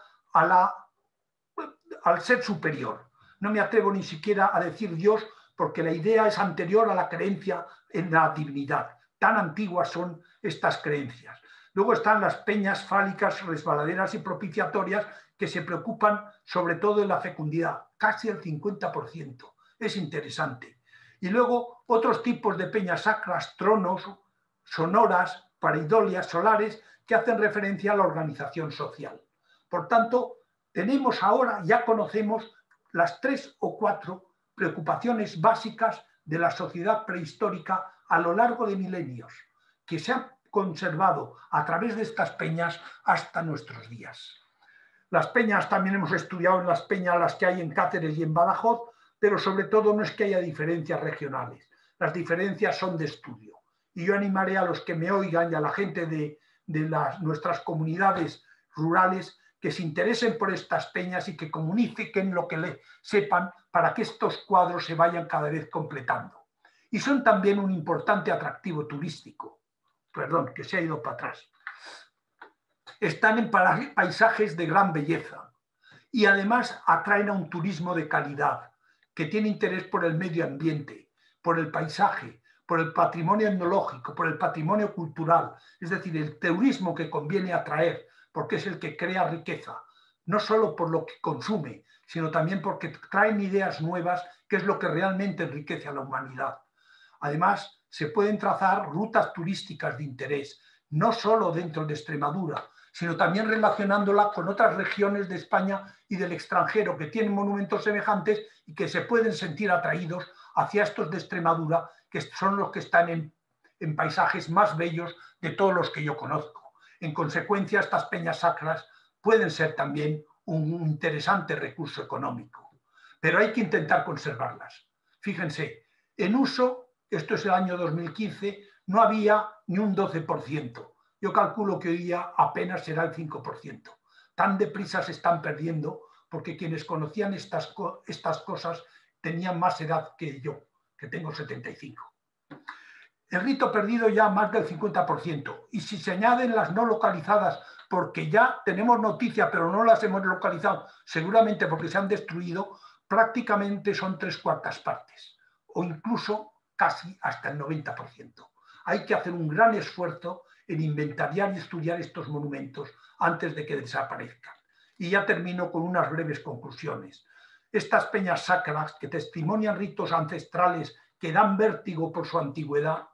al ser superior. No me atrevo ni siquiera a decir Dios, porque la idea es anterior a la creencia en la divinidad. Tan antiguas son estas creencias. Luego están las peñas fálicas, resbaladeras y propiciatorias, que se preocupan sobre todo en la fecundidad, casi el 50%. Es interesante. Y luego otros tipos de peñas sacras, tronos, sonoras, pareidolias, solares, que hacen referencia a la organización social. Por tanto, tenemos ahora, ya conocemos las 3 o 4 preocupaciones básicas de la sociedad prehistórica a lo largo de milenios, que se han conservado a través de estas peñas hasta nuestros días. Las peñas también hemos estudiado en las peñas las que hay en Cáceres y en Badajoz, pero sobre todo no es que haya diferencias regionales, las diferencias son de estudio. Y yo animaré a los que me oigan y a la gente de nuestras comunidades rurales que se interesen por estas peñas y que comuniquen lo que sepan para que estos cuadros se vayan cada vez completando. Y son también un importante atractivo turístico. Perdón, que se ha ido para atrás. Están en paisajes de gran belleza y además atraen a un turismo de calidad que tiene interés por el medio ambiente, por el paisaje, por el patrimonio etnológico, por el patrimonio cultural, es decir, el turismo que conviene atraer, porque es el que crea riqueza, no solo por lo que consume, sino también porque traen ideas nuevas, que es lo que realmente enriquece a la humanidad. Además, se pueden trazar rutas turísticas de interés, no solo dentro de Extremadura, sino también relacionándola con otras regiones de España y del extranjero que tienen monumentos semejantes y que se pueden sentir atraídos hacia estos de Extremadura, que son los que están en paisajes más bellos de todos los que yo conozco. En consecuencia, estas peñas sacras pueden ser también un interesante recurso económico, pero hay que intentar conservarlas. Fíjense, en uso, esto es el año 2015, no había ni un 12%. Yo calculo que hoy día apenas será el 5%. Tan deprisa se están perdiendo porque quienes conocían estas cosas tenían más edad que yo, que tengo 75. El rito perdido ya más del 50%. Y si se añaden las no localizadas, porque ya tenemos noticia, pero no las hemos localizado, seguramente porque se han destruido, prácticamente son 3/4 partes, o incluso casi hasta el 90%. Hay que hacer un gran esfuerzo en inventariar y estudiar estos monumentos antes de que desaparezcan. Y ya termino con unas breves conclusiones. Estas peñas sacras que testimonian ritos ancestrales que dan vértigo por su antigüedad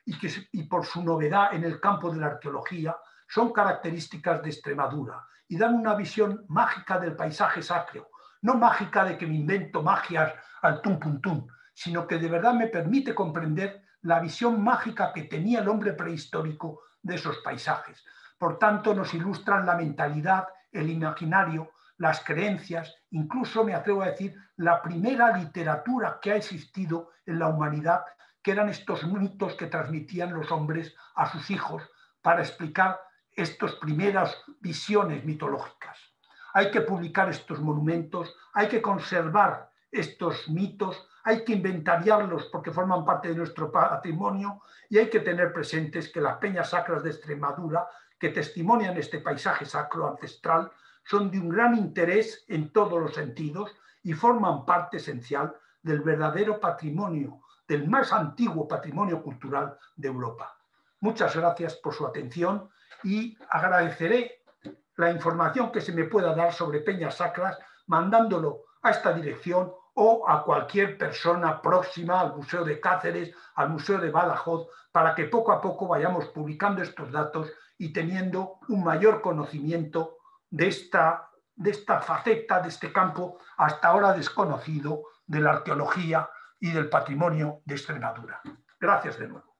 y por su novedad en el campo de la arqueología, son características de Extremadura y dan una visión mágica del paisaje sacro, no mágica de que me invento magias al tum pum tum, sino que de verdad me permite comprender la visión mágica que tenía el hombre prehistórico de esos paisajes. Por tanto, nos ilustran la mentalidad, el imaginario, las creencias, incluso me atrevo a decir, la primera literatura que ha existido en la humanidad, que eran estos mitos que transmitían los hombres a sus hijos para explicar estas primeras visiones mitológicas. Hay que publicar estos monumentos, hay que conservar estos mitos, hay que inventariarlos porque forman parte de nuestro patrimonio y hay que tener presentes que las peñas sacras de Extremadura, que testimonian este paisaje sacro ancestral, son de un gran interés en todos los sentidos y forman parte esencial del verdadero patrimonio, del más antiguo patrimonio cultural de Europa. Muchas gracias por su atención y agradeceré la información que se me pueda dar sobre peñas sacras mandándolo a esta dirección o a cualquier persona próxima al Museo de Cáceres, al Museo de Badajoz, para que poco a poco vayamos publicando estos datos y teniendo un mayor conocimiento de esta faceta, de este campo hasta ahora desconocido de la arqueología y del patrimonio de Extremadura. Gracias de nuevo.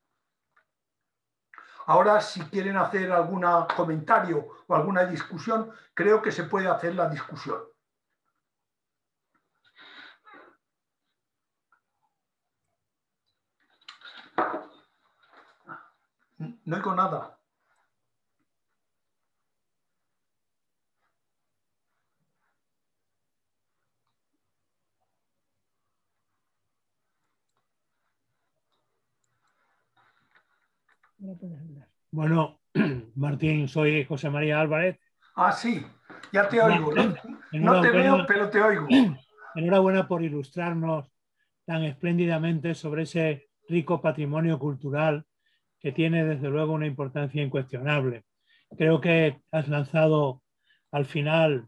Ahora, si quieren hacer algún comentario o alguna discusión, creo que se puede hacer la discusión. No oigo nada. Bueno, Martín, soy José María Álvarez. Ah, sí, ya te oigo. No te veo, pero te oigo. Enhorabuena por ilustrarnos tan espléndidamente sobre ese rico patrimonio cultural que tiene desde luego una importancia incuestionable. Creo que has lanzado al final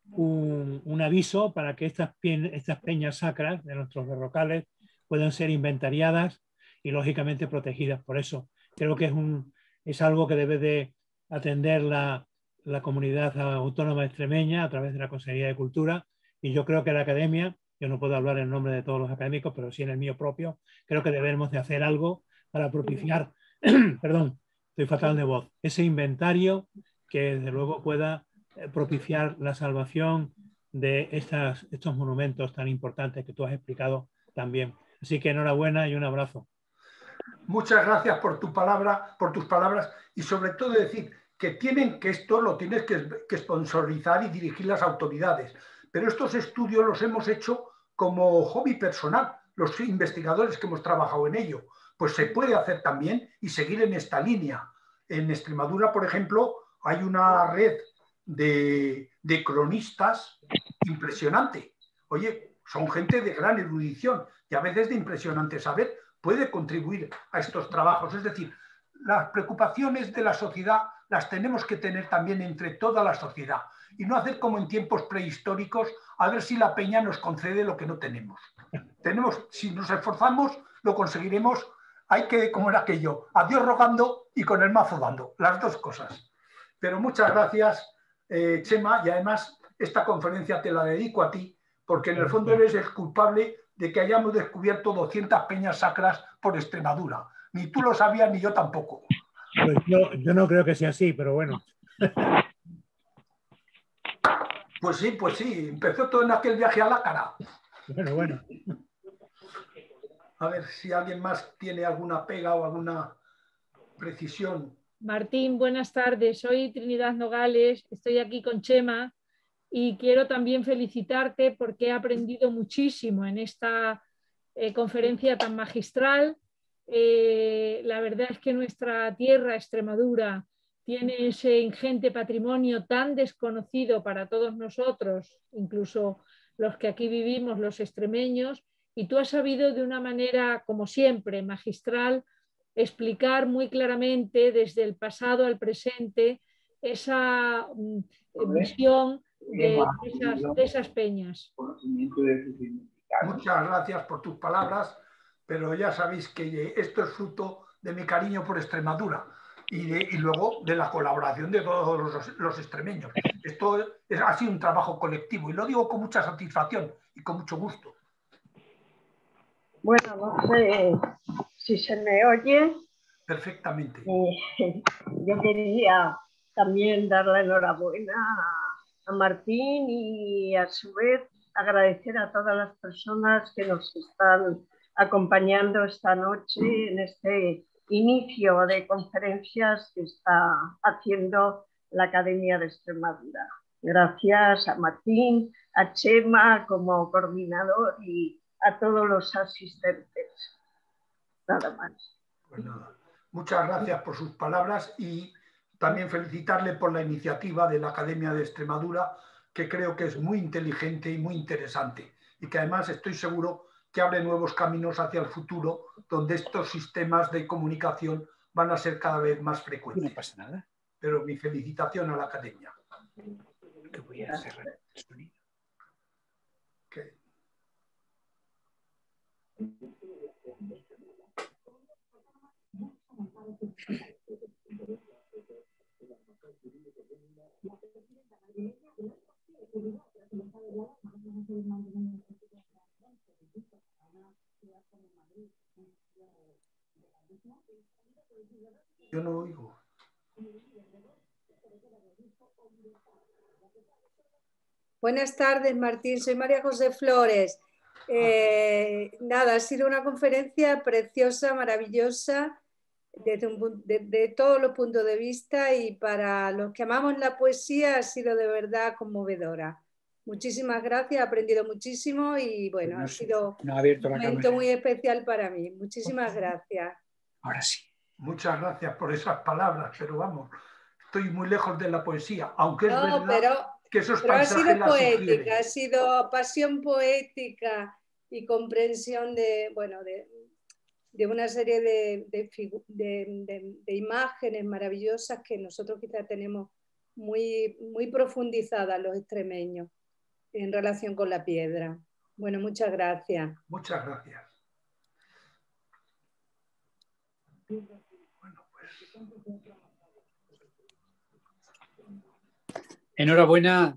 un aviso para que estas peñas sacras de nuestros derrocales puedan ser inventariadas y lógicamente protegidas. Por eso creo que es algo que debe de atender la comunidad autónoma extremeña a través de la Consejería de Cultura, y yo creo que la Academia, yo no puedo hablar en nombre de todos los académicos, pero sí en el mío propio, creo que debemos de hacer algo para propiciar, perdón, estoy fatal de voz, ese inventario que desde luego pueda propiciar la salvación de estos monumentos tan importantes que tú has explicado también. Así que enhorabuena y un abrazo. Muchas gracias por tu palabra, por tus palabras, y sobre todo decir que esto lo tienes que sponsorizar y dirigir las autoridades. Pero estos estudios los hemos hecho como hobby personal, los investigadores que hemos trabajado en ello. Pues se puede hacer también y seguir en esta línea. En Extremadura, por ejemplo, hay una red de cronistas impresionante. Oye, son gente de gran erudición y a veces de impresionante saber, puede contribuir a estos trabajos. Es decir, las preocupaciones de la sociedad las tenemos que tener también entre toda la sociedad y no hacer como en tiempos prehistóricos, a ver si la peña nos concede lo que no tenemos. Si nos esforzamos, lo conseguiremos. Hay que, como era aquello, a Dios rogando y con el mazo dando, las dos cosas. Pero muchas gracias, Chema, y además esta conferencia te la dedico a ti, porque en el fondo eres el culpable de que hayamos descubierto 200 peñas sacras por Extremadura. Ni tú lo sabías, ni yo tampoco. Pues yo no creo que sea así, pero bueno. Pues sí. Empezó todo en aquel viaje a Lácara. Bueno. A ver si alguien más tiene alguna pega o alguna precisión. Martín, buenas tardes. Soy Trinidad Nogales, estoy aquí con Chema y quiero también felicitarte porque he aprendido muchísimo en esta conferencia tan magistral. La verdad es que nuestra tierra, Extremadura, tiene ese ingente patrimonio tan desconocido para todos nosotros, incluso los que aquí vivimos, los extremeños, y tú has sabido de una manera, como siempre, magistral, explicar muy claramente desde el pasado al presente esa visión de esas peñas. Muchas gracias por tus palabras, pero ya sabéis que esto es fruto de mi cariño por Extremadura y luego de la colaboración de todos los extremeños. Esto ha sido un trabajo colectivo y lo digo con mucha satisfacción y con mucho gusto. Bueno, no sé si se me oye. Perfectamente. Yo quería también dar la enhorabuena a Martín y a su vez agradecer a todas las personas que nos están acompañando esta noche en este inicio de conferencias que está haciendo la Academia de Extremadura. Gracias a Martín, a Chema como coordinador y a todos los asistentes. Nada más. Pues nada. Muchas gracias por sus palabras y también felicitarle por la iniciativa de la Academia de Extremadura, que creo que es muy inteligente y muy interesante y que además estoy seguro que abre nuevos caminos hacia el futuro donde estos sistemas de comunicación van a ser cada vez más frecuentes. No pasa nada. Pero mi felicitación a la Academia. Que voy a cerrar el sonido. Okay. Yo no oigo. Buenas tardes, Martín. Soy María José Flores. Nada, ha sido una conferencia preciosa, maravillosa, de todos los puntos de vista, y para los que amamos la poesía ha sido de verdad conmovedora. Muchísimas gracias, he aprendido muchísimo y bueno, No ha sé, sido no ha abierto un la momento cámara. muy especial para mí. Muchísimas gracias. Ahora sí. Muchas gracias por esas palabras, pero vamos, estoy muy lejos de la poesía, aunque es verdad que esos pero ha paisajes sido las poética, sugieren. ha sido pasión poética y comprensión de, bueno, de una serie de imágenes maravillosas que nosotros quizá tenemos muy, muy profundizadas los extremeños en relación con la piedra. Bueno, muchas gracias. Muchas gracias. Bueno, pues... Enhorabuena,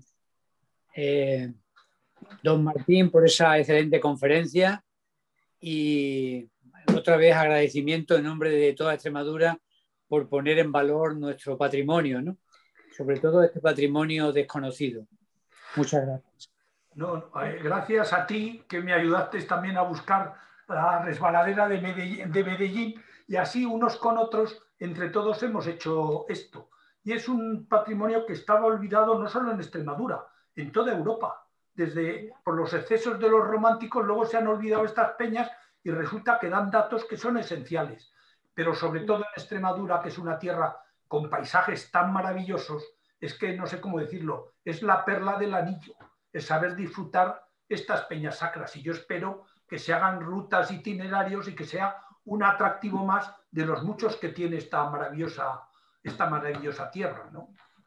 don Martín, por esa excelente conferencia y otra vez agradecimiento en nombre de toda Extremadura por poner en valor nuestro patrimonio, ¿no? Sobre todo este patrimonio desconocido. Muchas gracias. No, gracias a ti que me ayudaste también a buscar la resbaladera de Medellín y así unos con otros, entre todos hemos hecho esto. Y es un patrimonio que estaba olvidado no solo en Extremadura, en toda Europa. Por los excesos de los románticos luego se han olvidado estas peñas y resulta que dan datos que son esenciales. Pero sobre todo en Extremadura, que es una tierra con paisajes tan maravillosos, es que no sé cómo decirlo, es la perla del anillo. Es saber disfrutar estas peñas sacras y yo espero que se hagan rutas, itinerarios y que sea un atractivo más de los muchos que tiene esta maravillosa tierra, ¿no?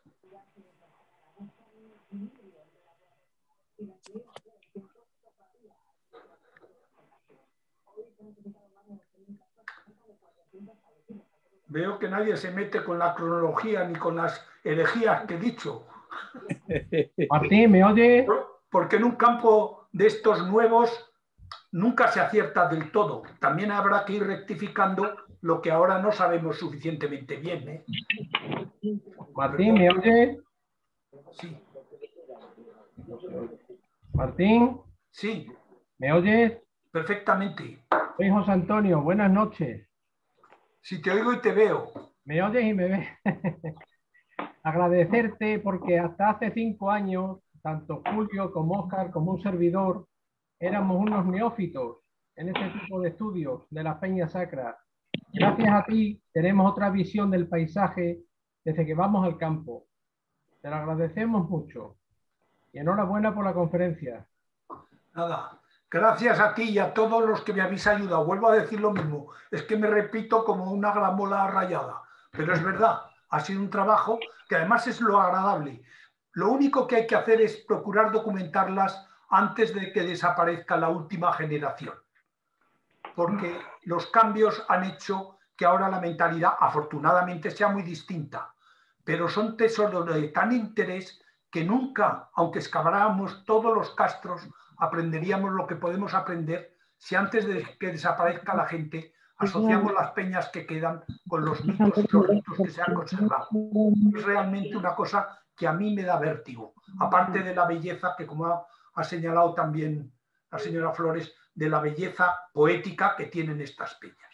Veo que nadie se mete con la cronología ni con las herejías que he dicho. Martín, ¿me oye? Porque en un campo de estos nuevos nunca se acierta del todo. También habrá que ir rectificando lo que ahora no sabemos suficientemente bien, ¿eh? Martín, ¿me oye? Sí. Martín. Sí. ¿Me oyes? Perfectamente. Soy José Antonio, buenas noches. Sí, te oigo y te veo. ¿Me oyes y me ves? Agradecerte porque hasta hace 5 años, tanto Julio como Óscar como un servidor, éramos unos neófitos en este tipo de estudios de las peñas sacras. Gracias a ti tenemos otra visión del paisaje desde que vamos al campo. Te lo agradecemos mucho. Y enhorabuena por la conferencia. Nada. Gracias a ti y a todos los que me habéis ayudado. Vuelvo a decir lo mismo. Es que me repito como una gramola rayada. Pero es verdad, ha sido un trabajo que además es lo agradable. Lo único que hay que hacer es procurar documentarlas antes de que desaparezca la última generación. Porque los cambios han hecho que ahora la mentalidad, afortunadamente, sea muy distinta. Pero son tesoros de tan interés que nunca, aunque excaváramos todos los castros, aprenderíamos lo que podemos aprender si antes de que desaparezca la gente asociamos las peñas que quedan con los mitos y los ritos que se han conservado. Es realmente una cosa que a mí me da vértigo, aparte de la belleza que, como ha señalado también la señora Flores, de la belleza poética que tienen estas peñas.